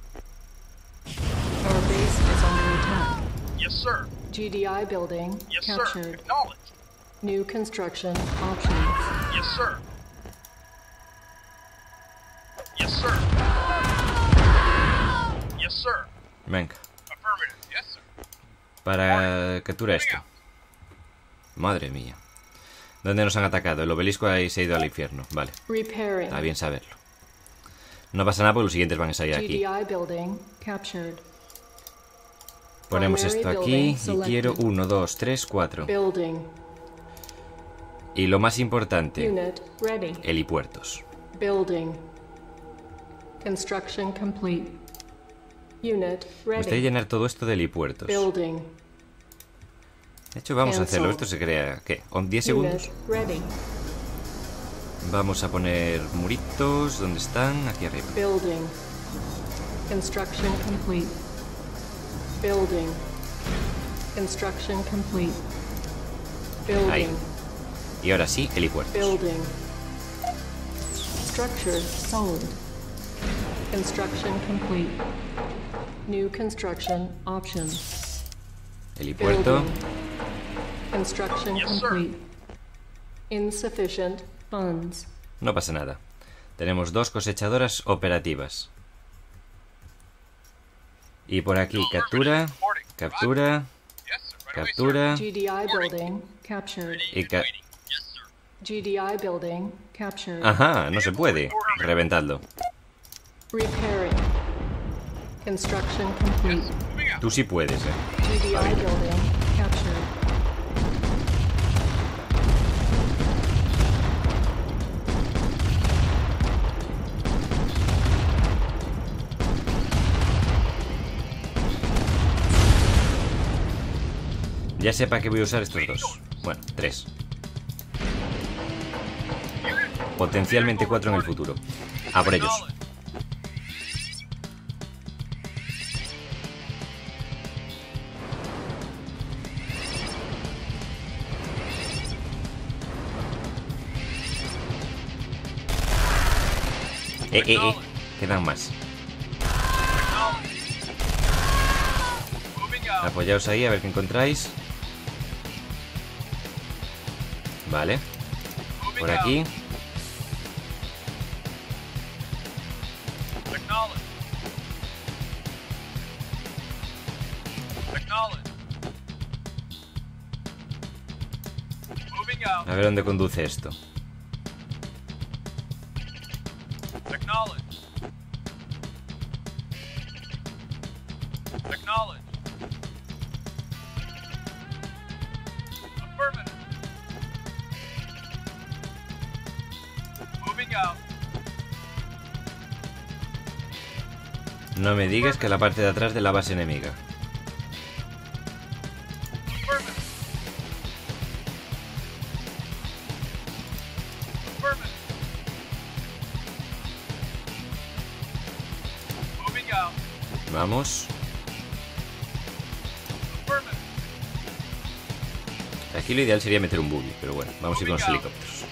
Our base is under attack. Yes, sir. G D I building Yes, sir. captured. Acknowledged. New construction options. Yes, sir. Yes, sir. Yes, sir. Venga. Affirmative. Yes, sir. Para captura esto. Madre mía. ¿Dónde nos han atacado? El obelisco ahí se ha ido al infierno. Vale. Repairing. Está bien saberlo. No pasa nada porque los siguientes van a salir G aquí. D I building captured. Ponemos Primary esto aquí building y selected. quiero uno, dos, tres, cuatro. Building. Y lo más importante, Unit ready. helipuertos. Building. Construction complete. Unit Me gustaría ready. llenar todo esto de helipuertos. De Building. hecho, vamos a hacerlo. Cancel. Esto se crea, ¿qué? ¿En diez segundos? Unit ready. Vamos a poner muritos. ¿Dónde están? Aquí arriba. Building. Construction complete. Building. Construction complete. Ahí. Building. Y ahora sí, helipuertos. Building. Structure sold. Construction complete. New construction options. Helipuerto. Building. Construction Yes, sir. complete. Insufficient funds. No pasa nada. Tenemos dos cosechadoras operativas. Y por aquí, captura, captura, Yes, sir. Right away, sir. captura G D I building captured. y ca... Waiting. Yes, sir. G D I building captured. Ajá, no se puede. Reventadlo. Repairing. Construction complete. Moving out. Tú sí puedes, eh. G D I building captured. Ya sepa que voy a usar estos dos. Bueno, tres. Potencialmente cuatro en el futuro. A por ellos. Eh, eh, eh. Quedan más. Moving out. Apoyaos ahí a ver qué encontráis. Vale. Moving Por out. aquí. Acknowledge. Acknowledge. Moving out. A ver dónde conduce esto. Acknowledge. Acknowledge. Affirmative. Moving out. No me digas que la parte de atrás de la base enemiga. Affirmative. Affirmative. Moving out. Vamos. Affirmative. Aquí lo ideal sería meter un buggy, pero bueno, vamos a ir con los helicópteros.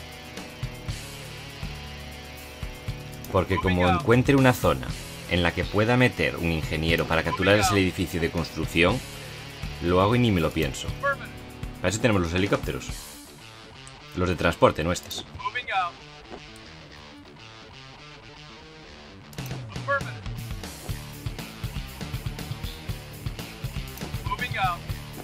Porque como encuentre una zona en la que pueda meter un ingeniero para capturar ese edificio de construcción, lo hago y ni me lo pienso. Affirmative. Para eso tenemos los helicópteros. Los de transporte, no estos. Moving out. Affirmative. Moving out.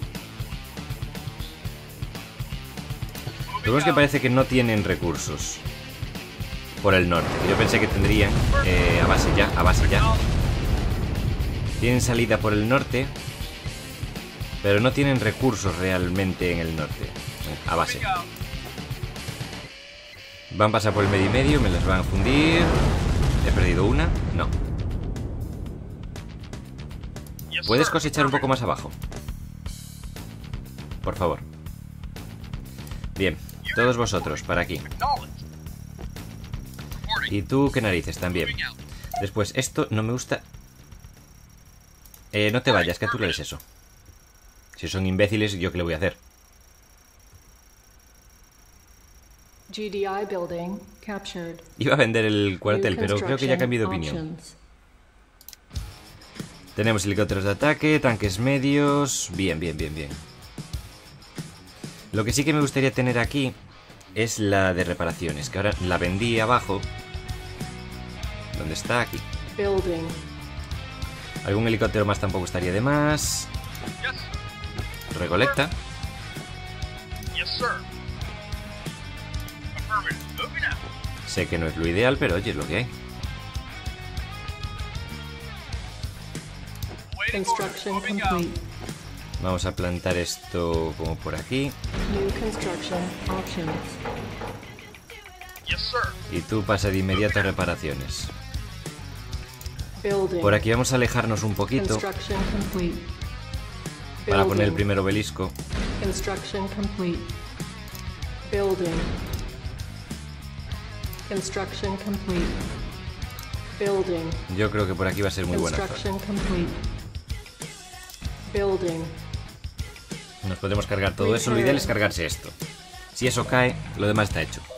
Lo que es que parece que no tienen recursos por el norte. Yo pensé que tendrían eh, a base ya, a base ya. Tienen salida por el norte, pero no tienen recursos realmente en el norte. A base. Van a pasar por el medio y medio, me las van a fundir. He perdido una. No. ¿Puedes cosechar un poco más abajo? Por favor. Bien, todos vosotros, para aquí. Y tú, qué narices, también. Después, esto no me gusta. Eh, no te vayas, que tú lees eso. Si son imbéciles, ¿yo qué le voy a hacer? G D I building captured. Iba a vender el cuartel, pero creo que ya cambié de opinión. Tenemos helicópteros de ataque, tanques medios. Bien, bien, bien, bien. Lo que sí que me gustaría tener aquí es la de reparaciones, que ahora la vendí abajo. ¿Dónde está? Aquí. Building. Algún helicóptero más tampoco estaría de más. Recolecta. Yes, sir. Affirmative. Moving out. Sé que no es lo ideal, pero oye, es lo que hay. Waiting orders. Construction Moving out. complete. Vamos a plantar esto como por aquí. New construction options. Yes, sir. Y tú pasa de inmediato a reparaciones. Building. Por aquí vamos a alejarnos un poquito Construction complete. para poner el Building. primer obelisco. Construction complete. Building. Construction complete. Building. Yo creo que por aquí va a ser muy buena zona. Construction complete. Building. Nos podemos cargar todo eso. Lo ideal es cargarse esto. Si eso cae, lo demás está hecho.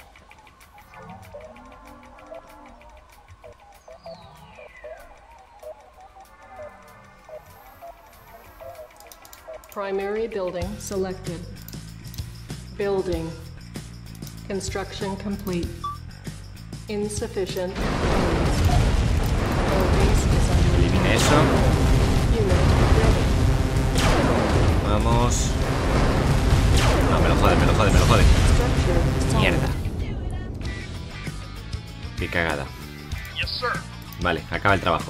Primary building selected. Building. Construction complete. Insufficient funds. Our base is under Elimina eso. unit ready. Vamos. No, me lo jode, me lo jode, me lo jode. Structure solid. Mierda. Qué cagada. Yes, sir. Vale, acaba el trabajo.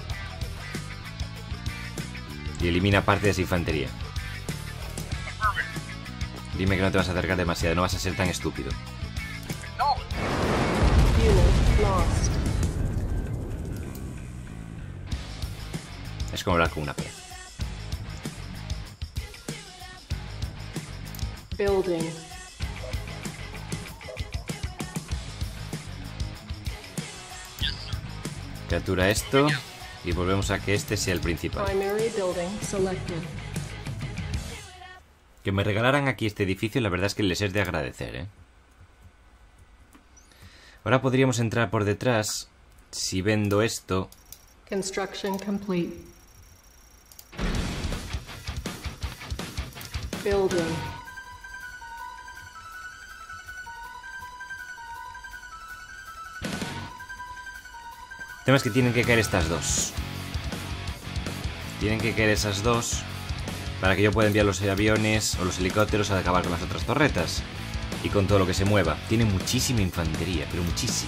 Y elimina parte de esa infantería. Affirmative. Dime que no te vas a acercar demasiado, no vas a ser tan estúpido. Acknowledged. Unit lost. Es como hablar con una pez. Building. Captura esto y volvemos a que este sea el principal. Primary building selected. Que me regalaran aquí este edificio, la verdad es que les es de agradecer, ¿eh? Ahora podríamos entrar por detrás. Si vendo esto, Construction complete. Building. el tema es que tienen que caer estas dos. Tienen que caer esas dos para que yo pueda enviar los aviones o los helicópteros a acabar con las otras torretas y con todo lo que se mueva. Tiene muchísima infantería, pero muchísima.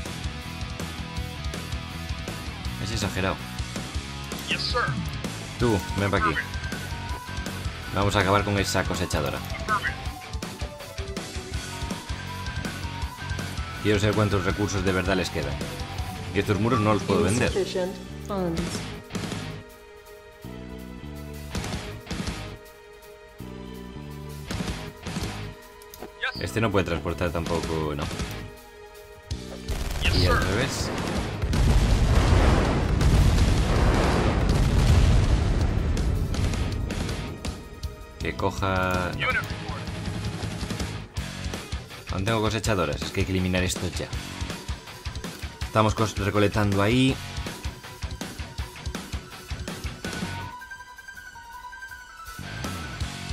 Es exagerado. Yes, sir. Tú, ven para aquí. Vamos a acabar con esa cosechadora. Affirmative. Quiero saber cuántos recursos de verdad les quedan. Y estos muros no los puedo vender. Insufficient funds. Este no puede transportar tampoco, no. Yes, Y al sir. revés. Que coja... Unit reporting. Aún tengo cosechadoras, es que hay que eliminar esto ya. Estamos cos- recolectando ahí.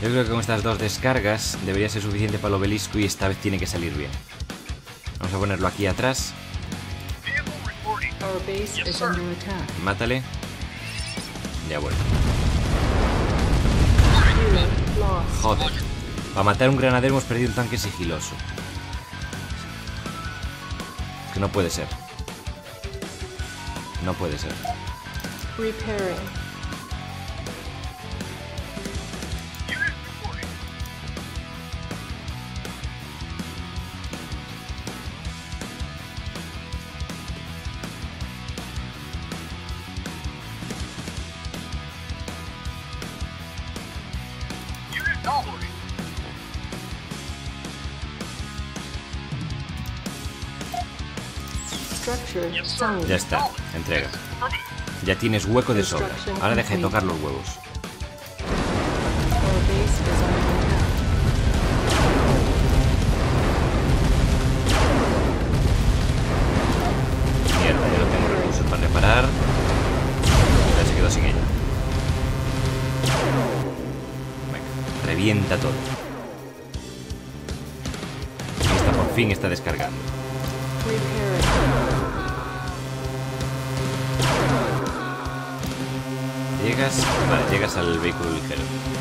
Yo creo que con estas dos descargas debería ser suficiente para el obelisco y esta vez tiene que salir bien. Vamos a ponerlo aquí atrás. Vehicle reporting. Our base Yes, is sir. under attack. Mátale. Ya vuelvo. Unit lost. Joder. Para matar a un granadero hemos perdido un tanque sigiloso. Es que no puede ser. No puede ser. Repairing. Unit reporting. Unit reporting. Structure Yes, sir. sound. Ya está. Entrega. Affirmative. Ya tienes hueco de sobra. Ahora deja de tocar los huevos. Our base is under attack. Mierda, ya no tengo recursos para reparar. Ya se quedó sin ella. Venga, revienta todo. Esta por fin está descargando. Repairing. Llegas, vale, llegas al vehículo ligero.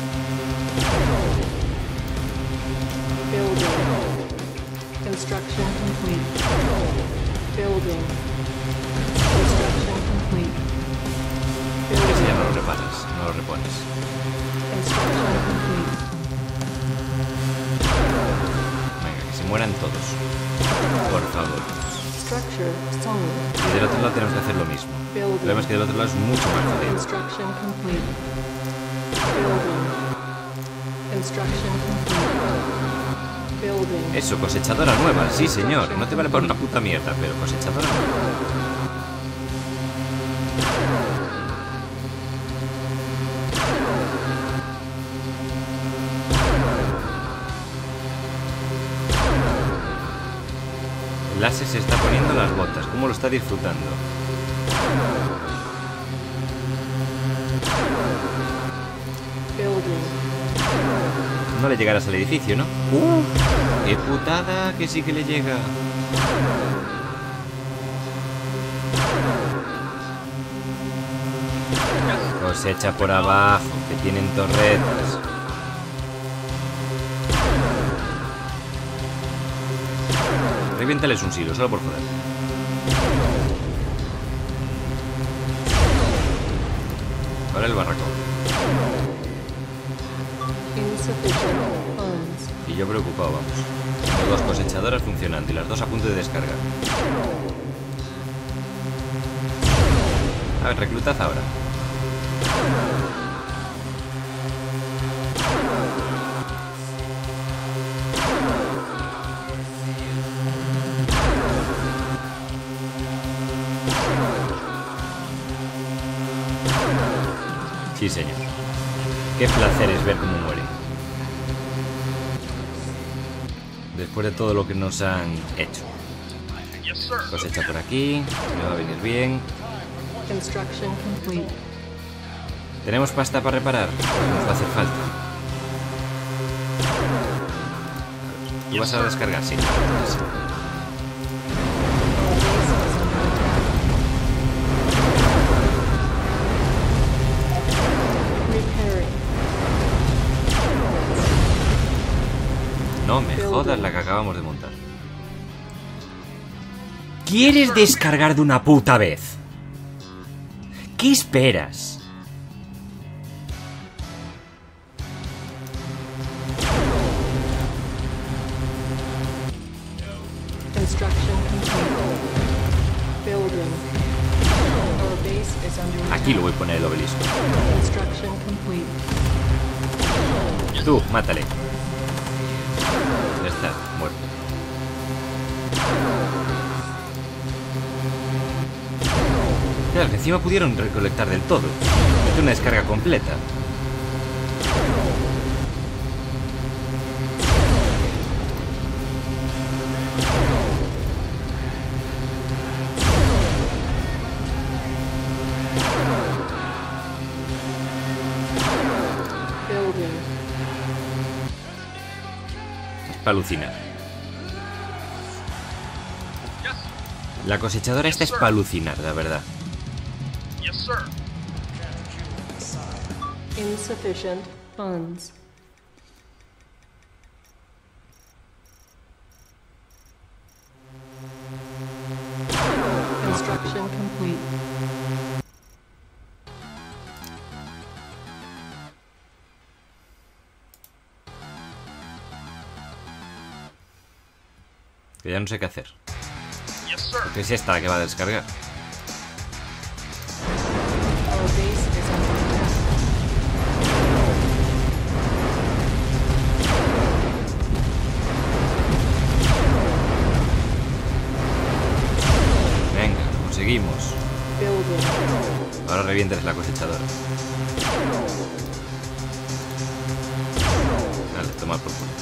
Building. Construction complete. Building. Construction complete. Ese ya no lo Building. reparas, no lo repones. Construction complete. Venga, que se mueran todos. Por favor. Structure solid. Y del otro lado tenemos que hacer lo mismo. El problema es que del otro lado es mucho más jodido. Construction complete. Building. Construction complete. Building. Eso, cosechadora nueva, sí señor. No te vale para una puta mierda, pero cosechadora nueva. El Lasse se está poniendo las botas. ¿Cómo lo está disfrutando? Building. No le llegarás al edificio, ¿no? ¡Uh! ¡Qué putada! Que sí que le llega. Cosecha por abajo, que tienen torretas. Reviéntales un silo, solo por joder. Ahora el barracón. Insufficient funds. Y yo preocupado, vamos. Tengo dos cosechadoras funcionando y las dos a punto de descargar. A ver, reclutad ahora. Sí, señor. Qué placer es ver cómo mueren. Después de todo lo que nos han hecho. Yes, sir. Cosecha por aquí, me va a venir bien. Construction complete. ¿Tenemos pasta para reparar? Nos va a hacer falta. ¿Tú vas a descargar? Sí. Sí. Repairing. No me jodas la que acabamos de montar. ¿Quieres descargar de una puta vez? ¿Qué esperas? Construction complete. Building. Our base is under Aquí lo attack. voy a poner el obelisco. Construction complete. Tú, mátale. Ya está, muerto. Claro, que encima pudieron recolectar del todo. Es una descarga completa. Building. para alucinar. Yes. La cosechadora esta es para alucinar, la verdad. Yes, sir. Insufficient funds. Construction complete. Que ya no sé qué hacer. Yes, sir. Que es esta la que va a descargar. Our base is under attack. Venga, conseguimos. Building. Ahora revientes la cosechadora. Vale, toma por culo.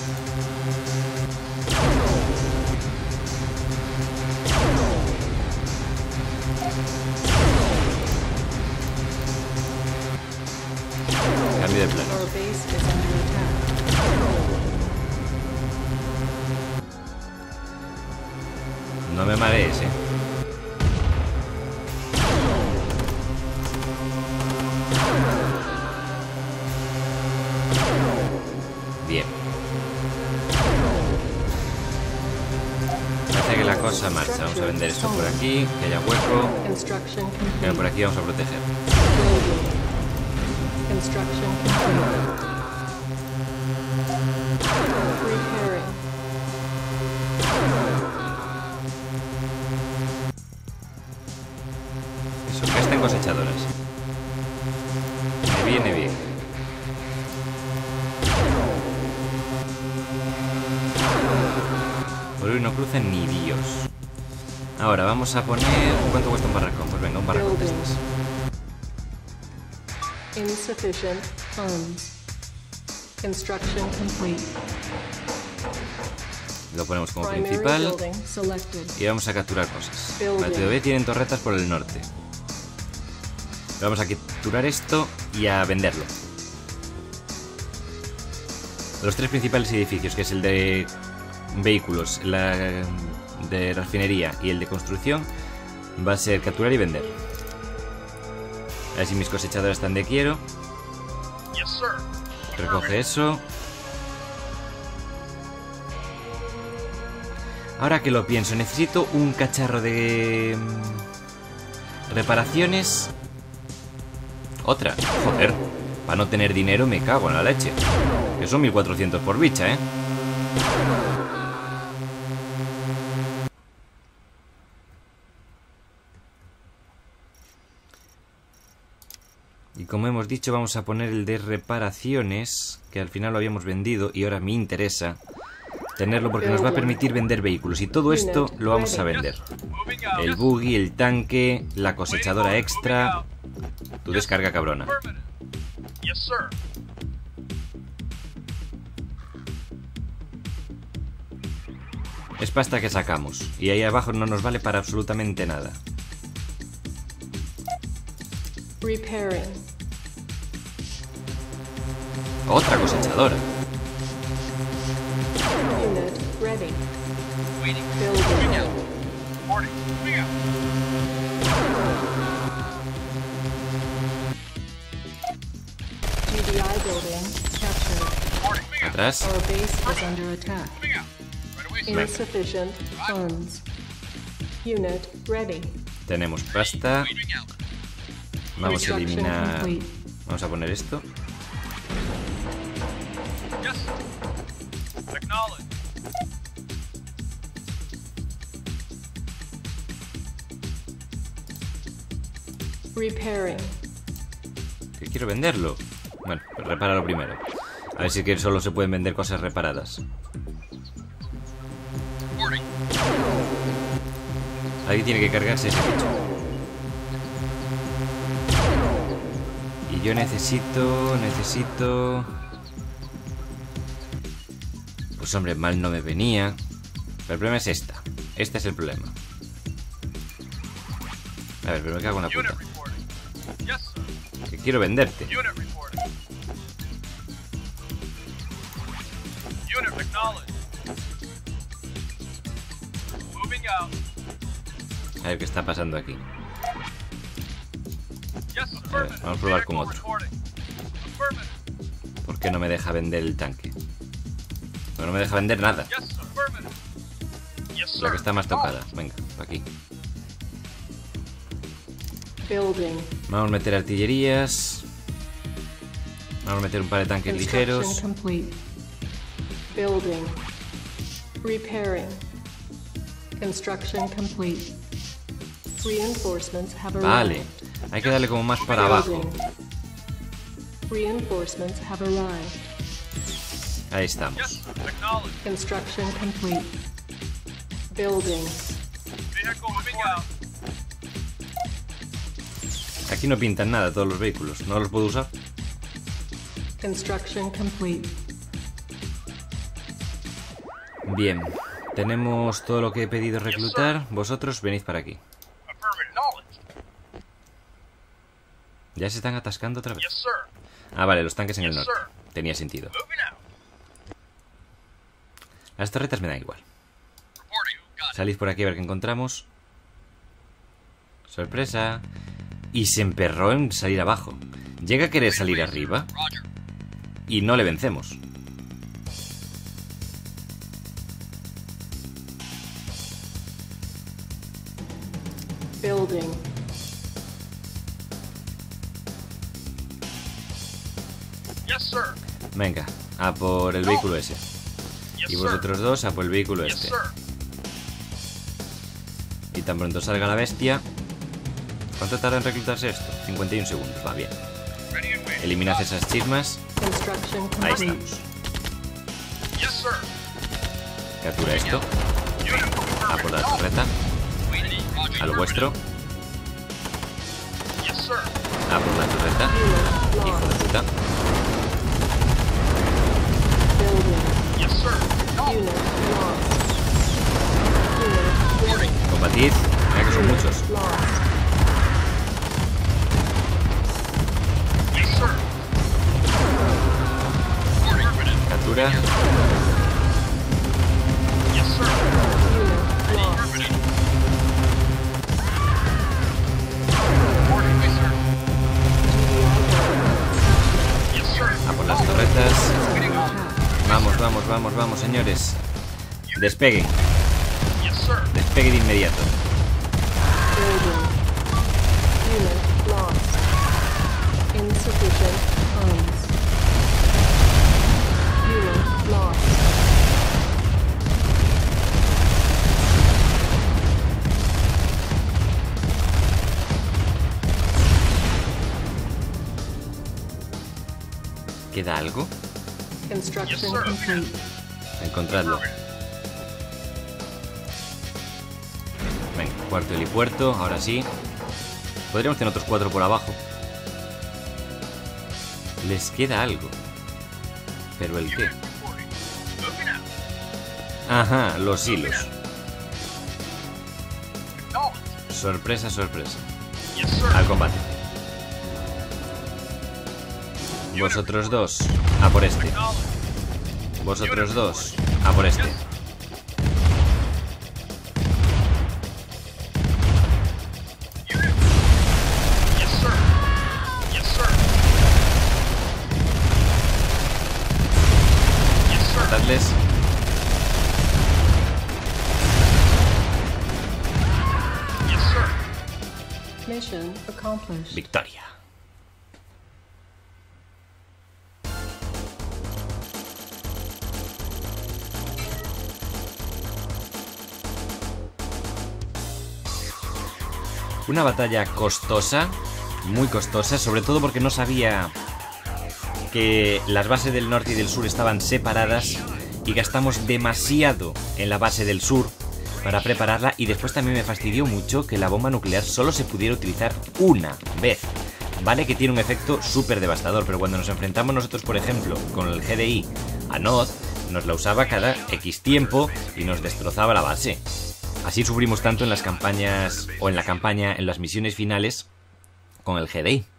Cambio de plan. Our base is under attack. No me marees, eh. Bien. Parece que la cosa marcha. Vamos a vender esto por aquí, que haya hueco. Construction Pero complete. por aquí vamos a proteger. Building. Construction complete. Repairing. Eso, gasta en cosechadoras. Me viene bien. Por hoy no cruzan ni Dios. Ahora vamos a poner... ¿Cuánto cuesta un barracón? Pues venga, un barracón de estos. Insufficient funds. Construction complete. Lo ponemos como Primary principal. building selected. Y vamos a capturar cosas. Building. Vale, todavía tienen torretas por el norte. Vamos a capturar esto y a venderlo. Los tres principales edificios, que es el de vehículos, la de refinería y el de construcción, va a ser capturar y vender. A ver si mis cosechadoras están de quiero. Yes, sir. Recoge eso. Ahora que lo pienso, necesito un cacharro de mm, reparaciones. Otra. Joder. Para no tener dinero me cago en la leche. Que son mil cuatrocientos por bicha, ¿eh? Y como hemos dicho, vamos a poner el de reparaciones, que al final lo habíamos vendido y ahora me interesa tenerlo porque nos va a permitir vender vehículos. Y todo esto lo vamos a vender. Moving out. El buggy, el tanque, la cosechadora extra. Tu descarga, cabrona. Affirmative. Yes, sir. Es pasta que sacamos. Y ahí abajo no nos vale para absolutamente nada. Repairing. Otra cosechadora. Unit ready. Waiting. Moving Building. out. Reporting. Moving out. G D I building captured. Reporting. Moving out. Atrás. Our base is under attack. Moving out. Right away, sir. Insufficient funds. Unit ready. Tenemos pasta. Moving out. Vamos a Construction eliminar... complete. Vamos a poner esto. Yes. Acknowledge. Repairing. Que quiero venderlo. Bueno, pues repáralo primero. A ver si que solo se pueden vender cosas reparadas. Reporting. Ahí tiene que cargarse ese bicho. Y yo necesito... Necesito... Pues hombre, mal no me venía. Pero el problema es esta. Este es el problema. A ver, pero me cago en la Unit puta. reporting. Yes, sir. Que quiero venderte. Unit reporting. Unit acknowledged. A ver qué está pasando aquí. Yes, A ver, vamos a probar con otro. reporting. Affirmative. ¿Por qué no me deja vender el tanque? Pues no me deja vender nada. Yes, affirmative. Yes, sir. La que está más tocada. Venga, para aquí. Building. Vamos a meter artillerías. Vamos a meter un par de tanques Construction ligeros. complete. Building. Repairing. Construction complete. Reinforcements have Vale. arrived. Hay que darle como más para abajo. Building. Reinforcements have arrived. Ahí estamos. Yes, acknowledged. Construction complete. Building. Vehicle moving out. Aquí no pintan nada todos los vehículos. ¿No los puedo usar? Construction complete. Bien. Tenemos todo lo que he pedido reclutar. Vosotros venid para aquí. Affirmative. Acknowledged. Ya se están atascando otra vez. Yes, sir. Ah, vale, los tanques en el Yes, norte. sir. Tenía sentido. Moving out. Las torretas me dan igual. Reporting. Got it. Salid por aquí a ver qué encontramos. Sorpresa. Y se emperró en salir abajo. Llega a querer salir arriba Roger. y no le vencemos. Building. Yes, sir. Venga, a por el vehículo ese. Yes, Y sir. vosotros dos a por el vehículo Yes, este. sir. Y tan pronto salga la bestia... ¿Cuánto tarda en reclutarse esto? cincuenta y un segundos, va bien. Ready and waiting. Eliminad esas chismas. Construction Ahí complete. estamos. Yes, sir. Captura esto. Unit A por la torreta. waiting. Roger. A lo vuestro. Yes, sir. A por la torreta. Unit Hijo de lost. puta. Building. Yes, sir. Unit lost. Unit Reporting. Combatid. Mira que son muchos. lost. Yes, sir. Reporting. Affirmative. Captura. Yes, sir. Unit lost. Affirmative. Reporting. Yes, sir. Yes, sir. A por las torretas. Waiting on. Vamos, vamos, vamos, vamos, señores. Despegue. Yes, sir. Despegue de inmediato. Building. Unit lost. Insufficient funds. Unit lost. ¿Queda algo? Construction Yes, sir. complete. Encontradlo. Venga, cuarto helipuerto, ahora sí. Podríamos tener otros cuatro por abajo. Les queda algo. ¿Pero el qué? Reporting. Moving out. Ajá, los hilos. Acknowledged. Sorpresa, sorpresa. Yes, sir. Al combate. Vosotros dos, a por este. Acknowledged. Vosotros dos, a por este. Unit. Yes, sir. Yes, sir. Yes, sir. Matadles. Yes, sir. Mission accomplished. Victoria. Una batalla costosa, muy costosa, sobre todo porque no sabía que las bases del norte y del sur estaban separadas y gastamos demasiado en la base del sur para prepararla, y después también me fastidió mucho que la bomba nuclear solo se pudiera utilizar una vez. Vale que tiene un efecto súper devastador, pero cuando nos enfrentamos nosotros, por ejemplo, con el G D I a Noz, nos la usaba cada X tiempo y nos destrozaba la base. Así sufrimos tanto en las campañas, o en la campaña, en las misiones finales, con el G D I.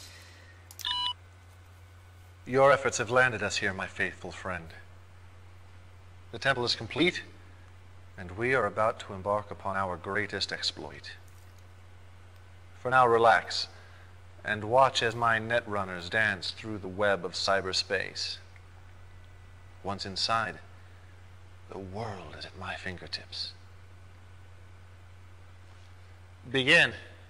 Your efforts have landed us here, my faithful friend. The temple is complete, And we are about to embark upon our greatest exploit. For now, relax, and watch as my netrunners dance through the web of cyberspace. Once inside, the world is at my fingertips. Begin.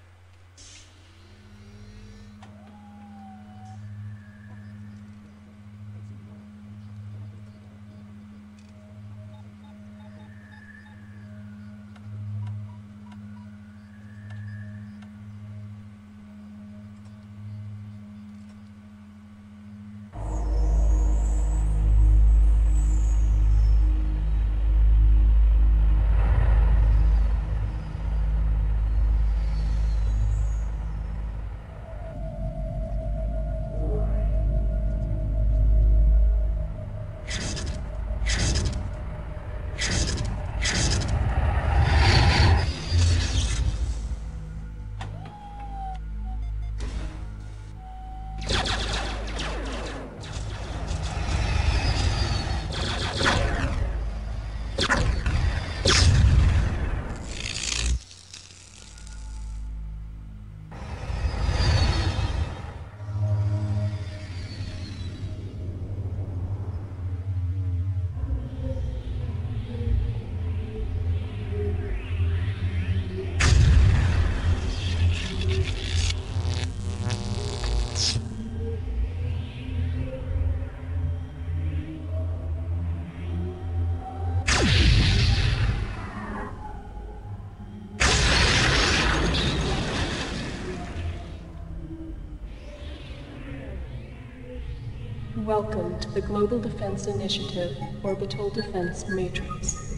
Welcome to the Global Defense Initiative Orbital Defense Matrix.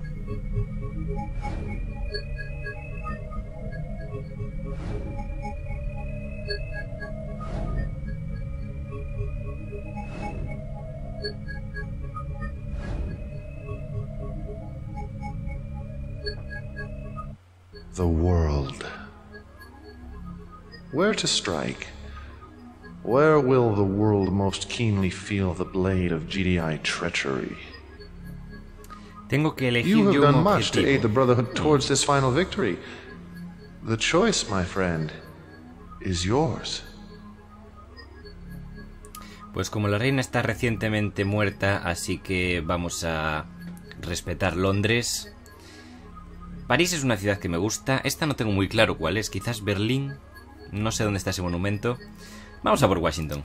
The world. Where to strike? Where will the world most keenly feel the blade of G D I treachery? Tengo que elegir You have yo un done much to aid the objetivo. Brotherhood towards this final victory. The choice, my friend, is yours. Pues como la reina está recientemente muerta, así que vamos a respetar Londres. París es una ciudad que me gusta. Esta no tengo muy claro cuál es. Quizás Berlín. No sé dónde está ese monumento. Vamos a por Washington.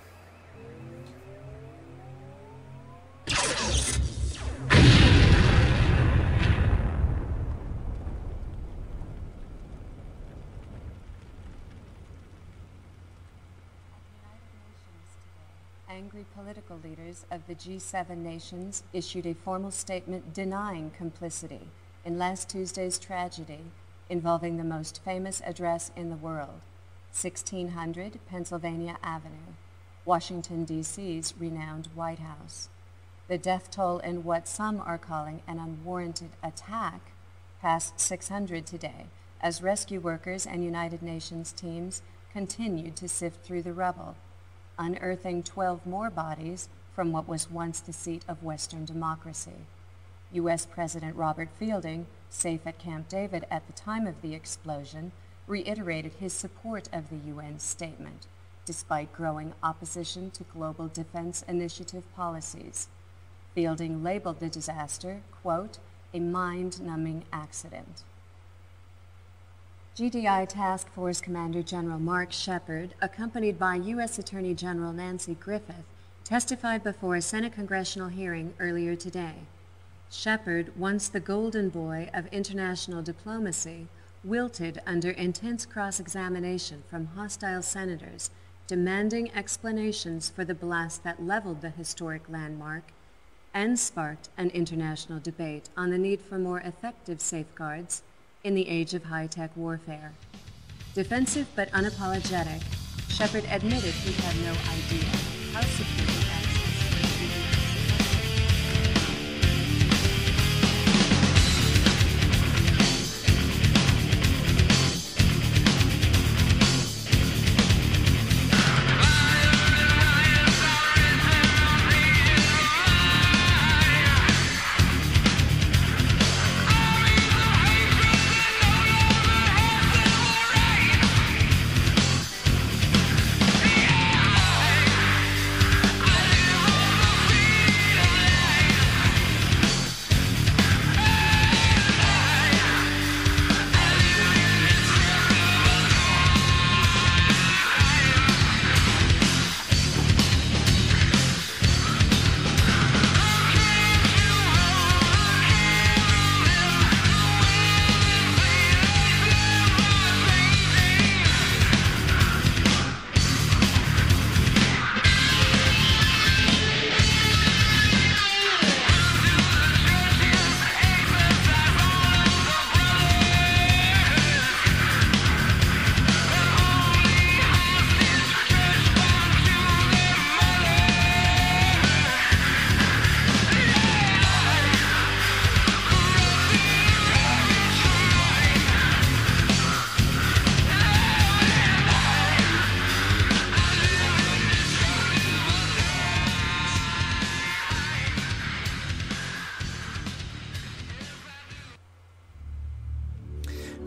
Angry political leaders of the G seven nations issued a formal statement denying complicity in last Tuesday's tragedy involving the most famous address in the world, sixteen hundred Pennsylvania Avenue, Washington, D C's renowned White House. The death toll in what some are calling an unwarranted attack passed six hundred today as rescue workers and United Nations teams continued to sift through the rubble, unearthing twelve more bodies from what was once the seat of Western democracy. U S President Robert Fielding, safe at Camp David at the time of the explosion, reiterated his support of the U N statement, despite growing opposition to global defense initiative policies. Fielding labeled the disaster, quote, a mind-numbing accident. G D I Task Force Commander General Mark Shepard, accompanied by U S Attorney General Nancy Griffith, testified before a Senate congressional hearing earlier today. Shepard, once the golden boy of international diplomacy, wilted under intense cross-examination from hostile senators, demanding explanations for the blast that leveled the historic landmark and sparked an international debate on the need for more effective safeguards in the age of high-tech warfare. Defensive but unapologetic, Shepard admitted he had no idea how security access would be used.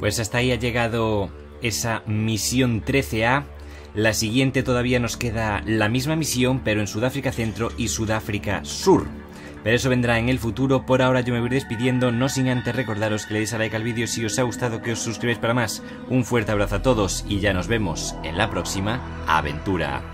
Pues hasta ahí ha llegado esa misión trece A. La siguiente todavía nos queda la misma misión, pero en Sudáfrica Centro y Sudáfrica Sur. Pero eso vendrá en el futuro. Por ahora yo me voy despidiendo, no sin antes recordaros que le deis a like al vídeo si os ha gustado, que os suscribáis para más. Un fuerte abrazo a todos y ya nos vemos en la próxima aventura.